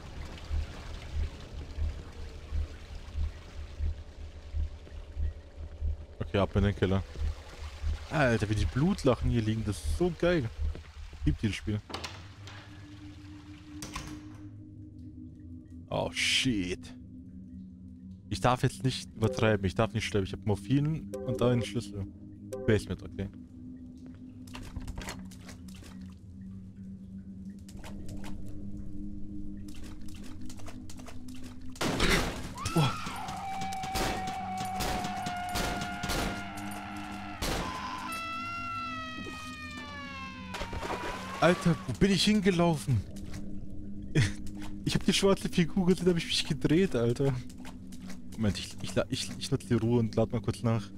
Okay, ab in den Keller. Alter, wie die Blutlachen hier liegen, das ist so geil. Ich liebe dieses Spiel. Oh, shit. Ich darf jetzt nicht übertreiben, ich darf nicht sterben. Ich habe Morphin und da einen Schlüssel. Basement, okay. Oh. Alter, wo bin ich hingelaufen? Ich habe die schwarze Figur gesehen, habe ich mich gedreht, Alter. Moment, ich, ich, ich, ich nutze die Ruhe und lade mal kurz nach.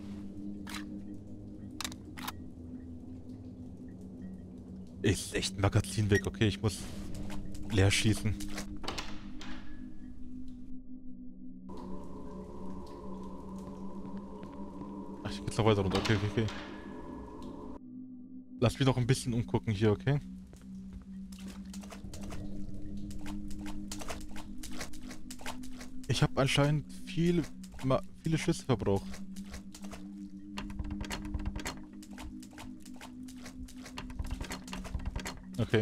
Ist echt ein Magazin weg, okay, ich muss leer schießen. Ach, ich geht's noch weiter runter, okay, okay, okay. Lass mich noch ein bisschen umgucken hier, okay? Ich habe anscheinend viel, viele Schlüssel verbraucht. Okay.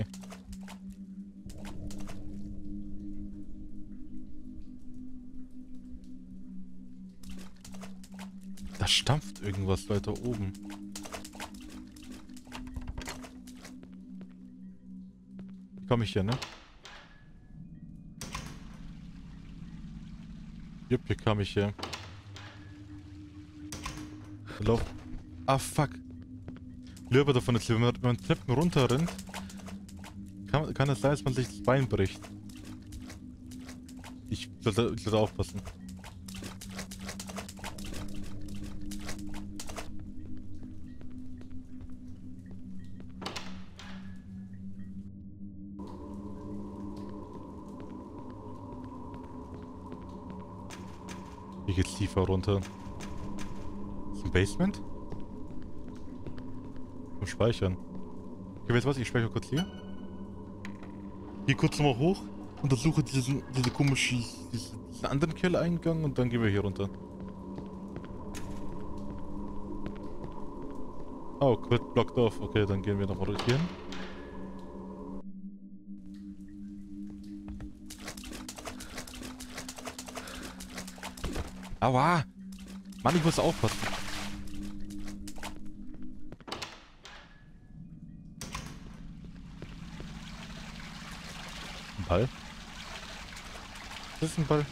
Da stampft irgendwas weiter oben. Wie komme ich hier, ne? Jupp, hier kam ich her. Lauf. Ah, fuck. Löber davon ist, wenn man, wenn man Treppen runterrennt, kann, kann es sein, dass man sich das Bein bricht. Ich sollte, ich sollte aufpassen. Hier geht's tiefer runter. Ist ein Basement? Zum Speichern. Okay, weißt du was? Ich speichere kurz hier. Hier kurz nochmal hoch. Untersuche diesen, diese komische, diesen, diesen anderen Kellereingang und dann gehen wir hier runter. Oh, quit blocked off. Okay, dann gehen wir nochmal hier hin. Aua! Mann, ich muss aufpassen. Ein Ball? Das ist ein Ball.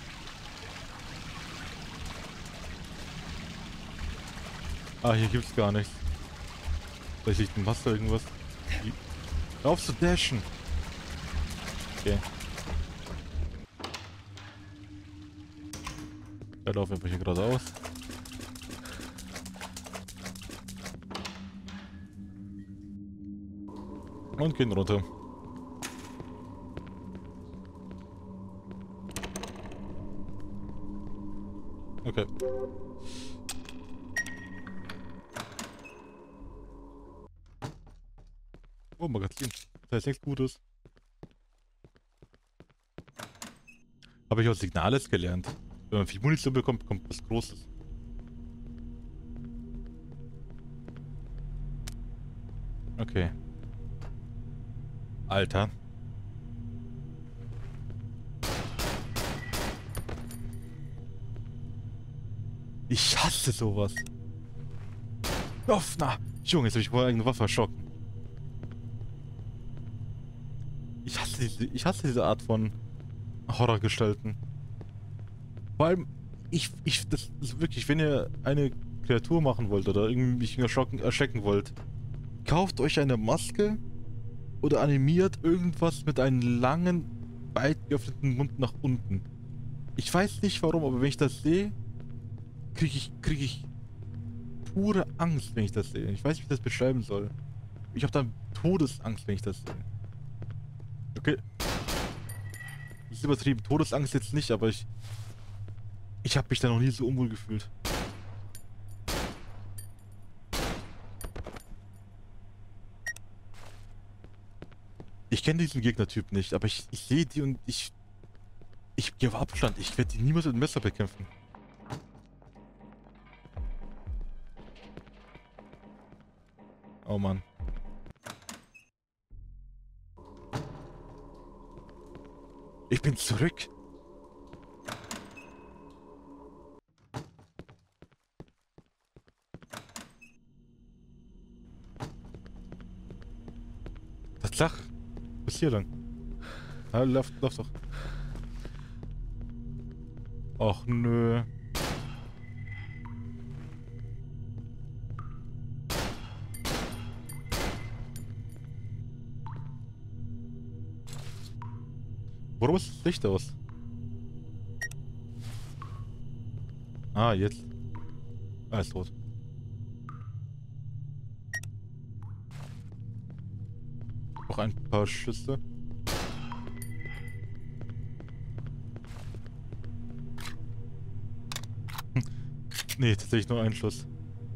Ah, hier gibt's gar nichts. Vielleicht liegt ein Wasser irgendwas. Hör auf zu dashen! Okay. Wir laufen einfach hier geradeaus. Und gehen runter. Okay. Oh, Magazin. Das heißt nichts Gutes. Habe ich aus Signales gelernt. Wenn man viel Munition bekommt, kommt was Großes. Okay. Alter. Ich hasse sowas. Offner! Junge, jetzt habe ich wohl eigene Waffe erschrocken. Ich hasse diese, ich hasse diese Art von Horrorgestalten. Vor allem, ich, ich, das ist wirklich, wenn ihr eine Kreatur machen wollt oder irgendwie mich erschrocken, erschrecken wollt, kauft euch eine Maske oder animiert irgendwas mit einem langen, weit geöffneten Mund nach unten. Ich weiß nicht warum, aber wenn ich das sehe, kriege ich, krieg ich pure Angst, wenn ich das sehe. Ich weiß nicht, wie ich das beschreiben soll. Ich habe dann Todesangst, wenn ich das sehe. Okay. Das ist übertrieben. Todesangst jetzt nicht, aber ich... Ich habe mich da noch nie so unwohl gefühlt. Ich kenne diesen Gegnertyp nicht, aber ich, ich sehe die und ich... Ich gehe auf Abstand. Ich werde die niemals mit dem Messer bekämpfen. Oh Mann. Ich bin zurück. Das Lach. Was ist hier lang? Ah, lauf, lauf doch. Och nö. Warum ist das Licht aus? Ah, jetzt. Ah, ist tot. Noch ein paar Schüsse. Nee, tatsächlich nur ein Schuss.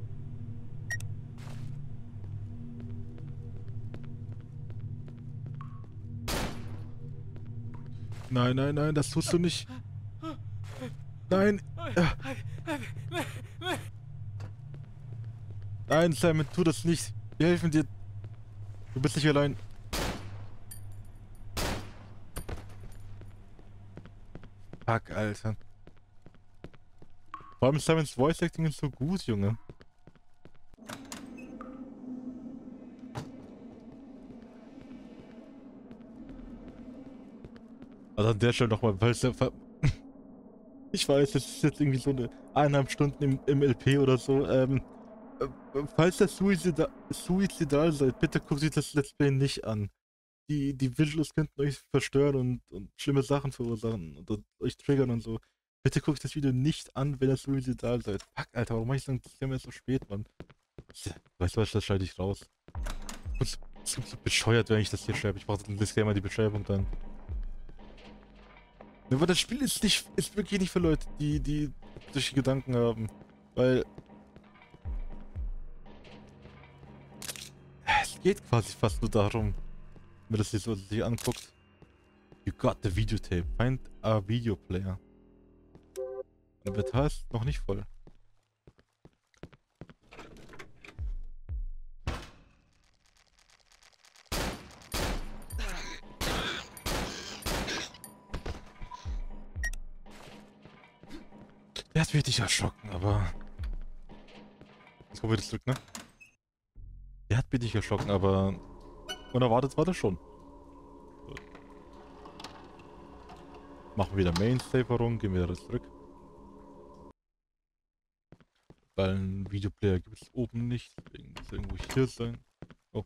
Nein, nein, nein, das tust du nicht. Nein. Nein, Simon, tu das nicht. Wir helfen dir. Du bist nicht allein. Fuck, Alter. Vor allem Simons Voice Acting ist so gut, Junge. Also an der Stelle nochmal, weil es ja... Ich weiß, das ist jetzt irgendwie so eine eineinhalb Stunden im, im L P oder so. Ähm, äh, falls ihr suizida suizidal seid, bitte guckt euch das Let's Play nicht an. Die, die Visuals könnten euch verstören und, und schlimme Sachen verursachen und, und euch triggern und so. Bitte guckt das Video nicht an, wenn ihr suizidal seid. Fuck, Alter, warum mach ich das Thema so spät, Mann? Weißt du was, das schalte ich raus. Das ist so bescheuert, wenn ich das hier schreibe. Ich brauche den Disclaimer, die Beschreibung dann. Ja, aber das Spiel ist nicht, ist wirklich nicht für Leute, die, die solche Gedanken haben. Weil... Es geht quasi fast nur darum, wenn man das hier so sich anguckt. You got the videotape. Find a video player. Inventar ist noch nicht voll. Der hat mich nicht erschrocken, aber... Jetzt kommen wir jetzt zurück, ne? Der hat mich nicht erschrocken, aber... Unerwartet war das schon. Gut. Machen wir wieder Main Save herum, gehen wir wieder zurück. Weil ein Videoplayer gibt es oben nicht, deswegen muss er irgendwo hier sein. Oh.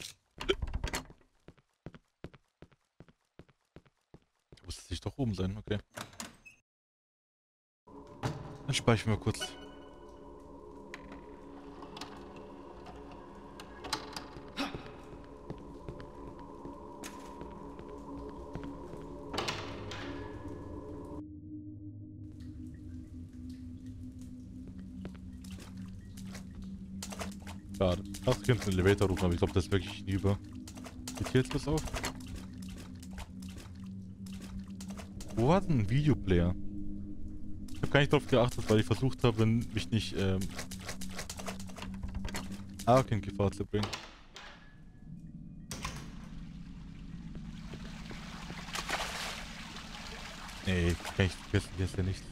Muss es nicht doch oben sein, okay. Dann speichern wir kurz. Schade. Ich dachte, ich könnte einen Elevator rufen, aber ich glaube, das ist wirklich hinüber. Geht hier jetzt was auf? Wo war denn ein Videoplayer? Ich habe gar nicht drauf geachtet, weil ich versucht habe, mich nicht, ähm... Ark in Gefahr zu bringen. Nee, kann ich vergessen, hier ist ja nichts.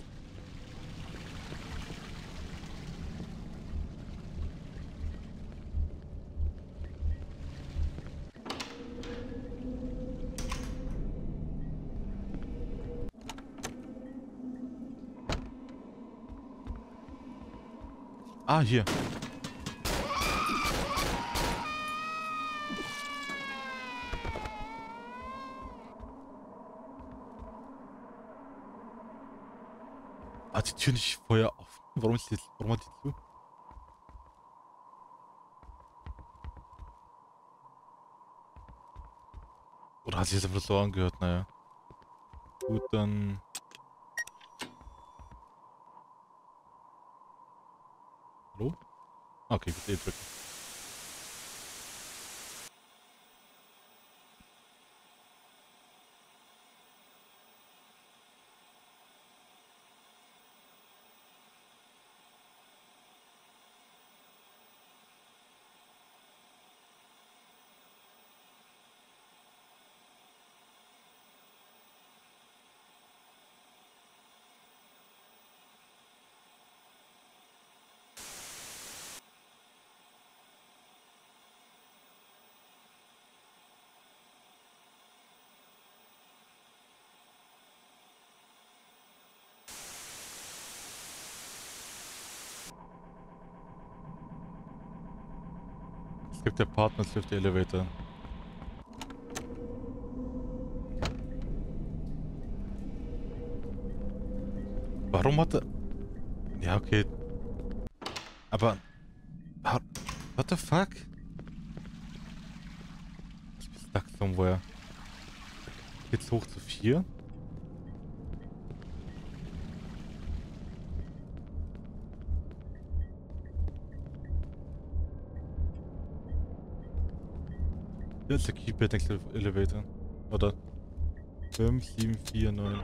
Ah, hier. Ah, die Tür nicht vorher offen. Warum ist die jetzt, warum hat die zu? Oder hat sich das einfach so angehört? Naja. Gut, dann... Hallo? Okay, gut, eh drücken. Es gibt ja Partners with the Elevator. Warum hat er... Ja, okay. Aber... ha- What the fuck? Ich bin stuck somewhere. Geht's hoch zu vier? Hier ist der Keypad next Elevator. Oder? fünf, sieben, vier, neun.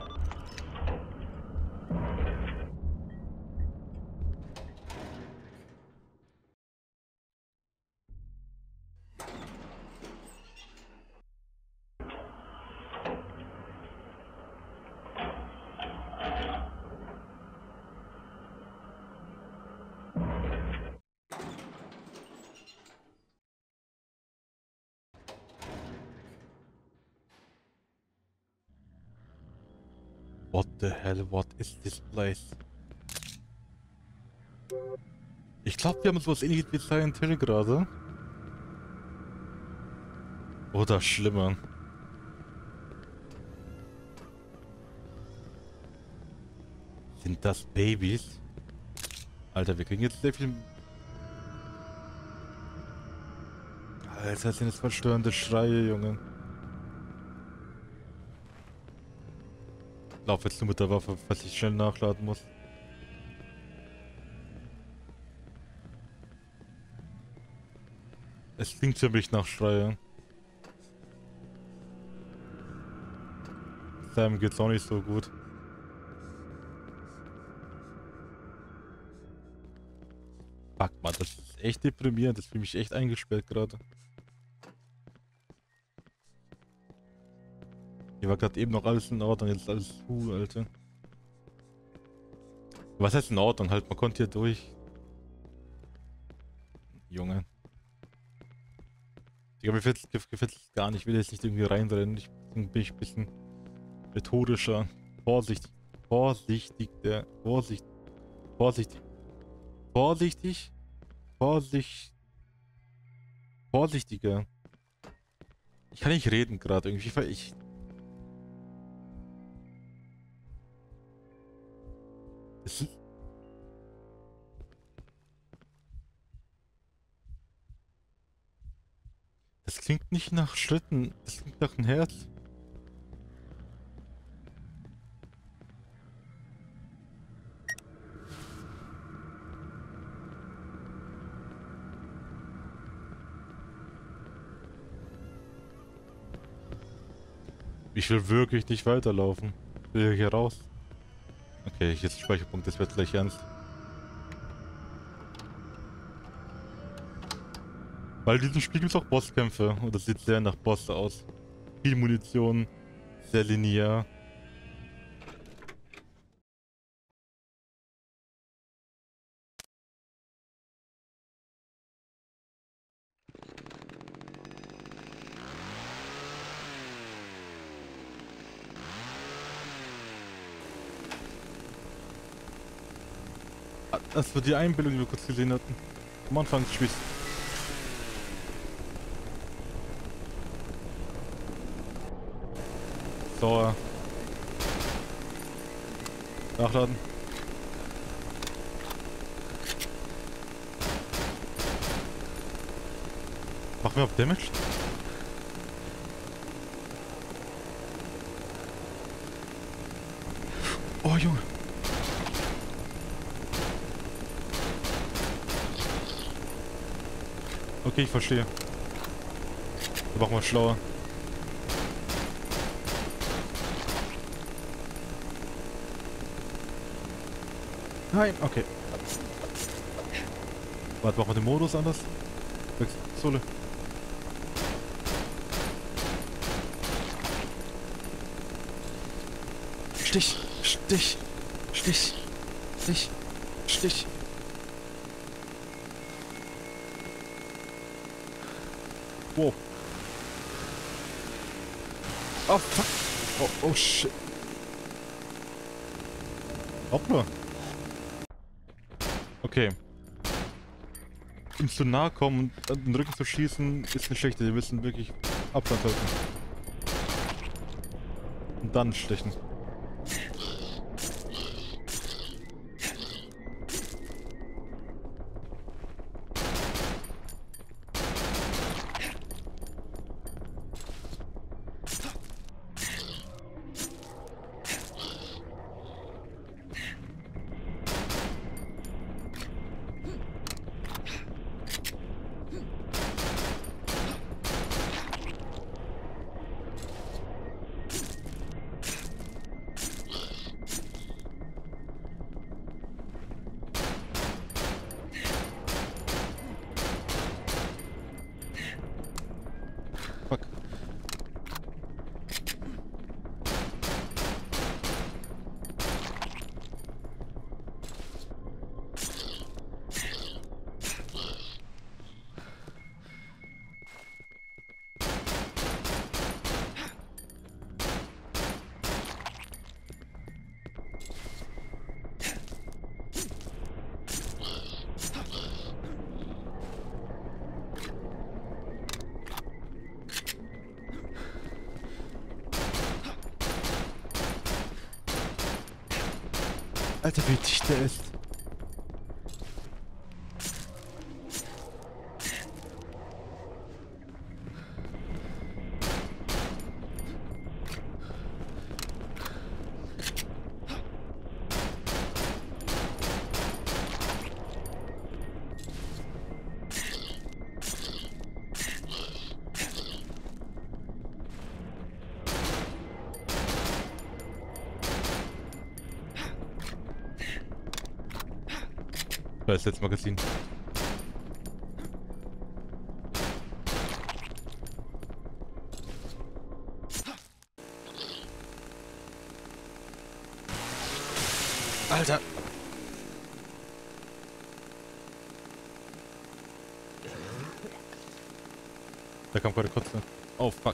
What the hell? What is this place? Ich glaube, wir haben sowas ähnliches wie Silent Hill gerade. Oder schlimmer. Sind das Babys? Alter, wir kriegen jetzt sehr viel... Alter, sind das verstörende Schreie, Junge. Ich lauf jetzt nur mit der Waffe, falls ich schnell nachladen muss. Es klingt ziemlich nach Schreie. Sam geht's auch nicht so gut. Fuck, man, das ist echt deprimierend. Das fühlt mich echt eingesperrt gerade. Hier war gerade eben noch alles in Ordnung, jetzt ist alles zu, Alter. Was heißt in Ordnung? Halt, man konnte hier durch. Junge. Digga, mir gefällt es gar nicht. Ich will jetzt nicht irgendwie reinrennen. Ich bin ich ein bisschen methodischer. Vorsichtig. Vorsichtig. Der. Vorsicht. Vorsichtig. Vorsichtig. Vorsicht. Vorsichtiger. Ich kann nicht reden gerade irgendwie, weil ich... Es ist... Das klingt nicht nach Schritten. Das klingt nach einem Herz. Ich will wirklich nicht weiterlaufen. Ich will hier raus. Okay, hier ist Speicherpunkt, das wird gleich ernst. Weil in diesem Spiel gibt es auch Bosskämpfe und das sieht sehr nach Boss aus. Viel Munition, sehr linear. Das war die Einbildung, die wir kurz gesehen hatten. Am Anfang des Spiels. So. Nachladen. Machen wir auf Damage? Oh, Junge. Okay, ich verstehe. Wir machen mal schlauer. Nein, okay. Warte, machen wir den Modus anders. Sole. Stich, Stich, Stich, Stich, Stich. Wow. Oh, fuck. Oh, oh, shit. Hoppla. Okay. Ihm zu nahe kommen und an den Rücken zu schießen, ist nicht schlecht. Wir müssen wirklich Abstand halten. Und dann stechen. Fuck. Alter, wie dicht der ist. Da ist jetzt Magazin. Alter! Da kam gerade Kotze. Oh fuck.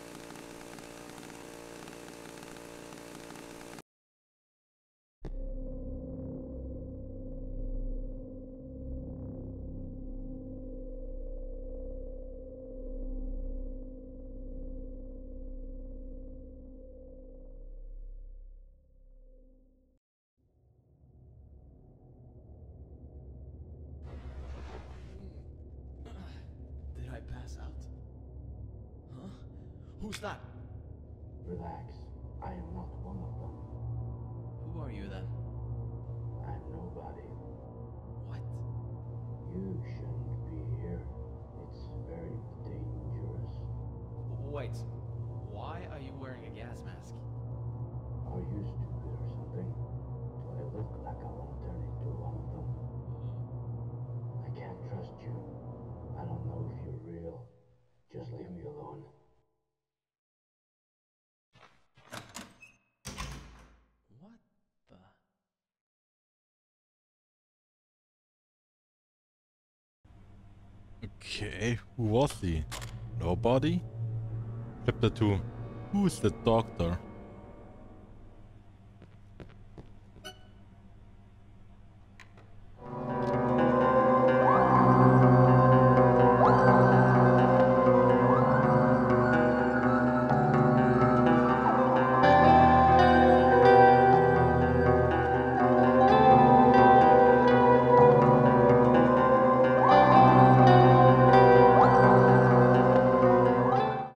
Did I pass out? Huh? Who's that? Relax. I am not one of them. Who are you then? I'm nobody. What? You shouldn't be here. It's very dangerous. Wait, why are you wearing a gas Okay, who was he? Nobody? Chapter two. Who is the doctor?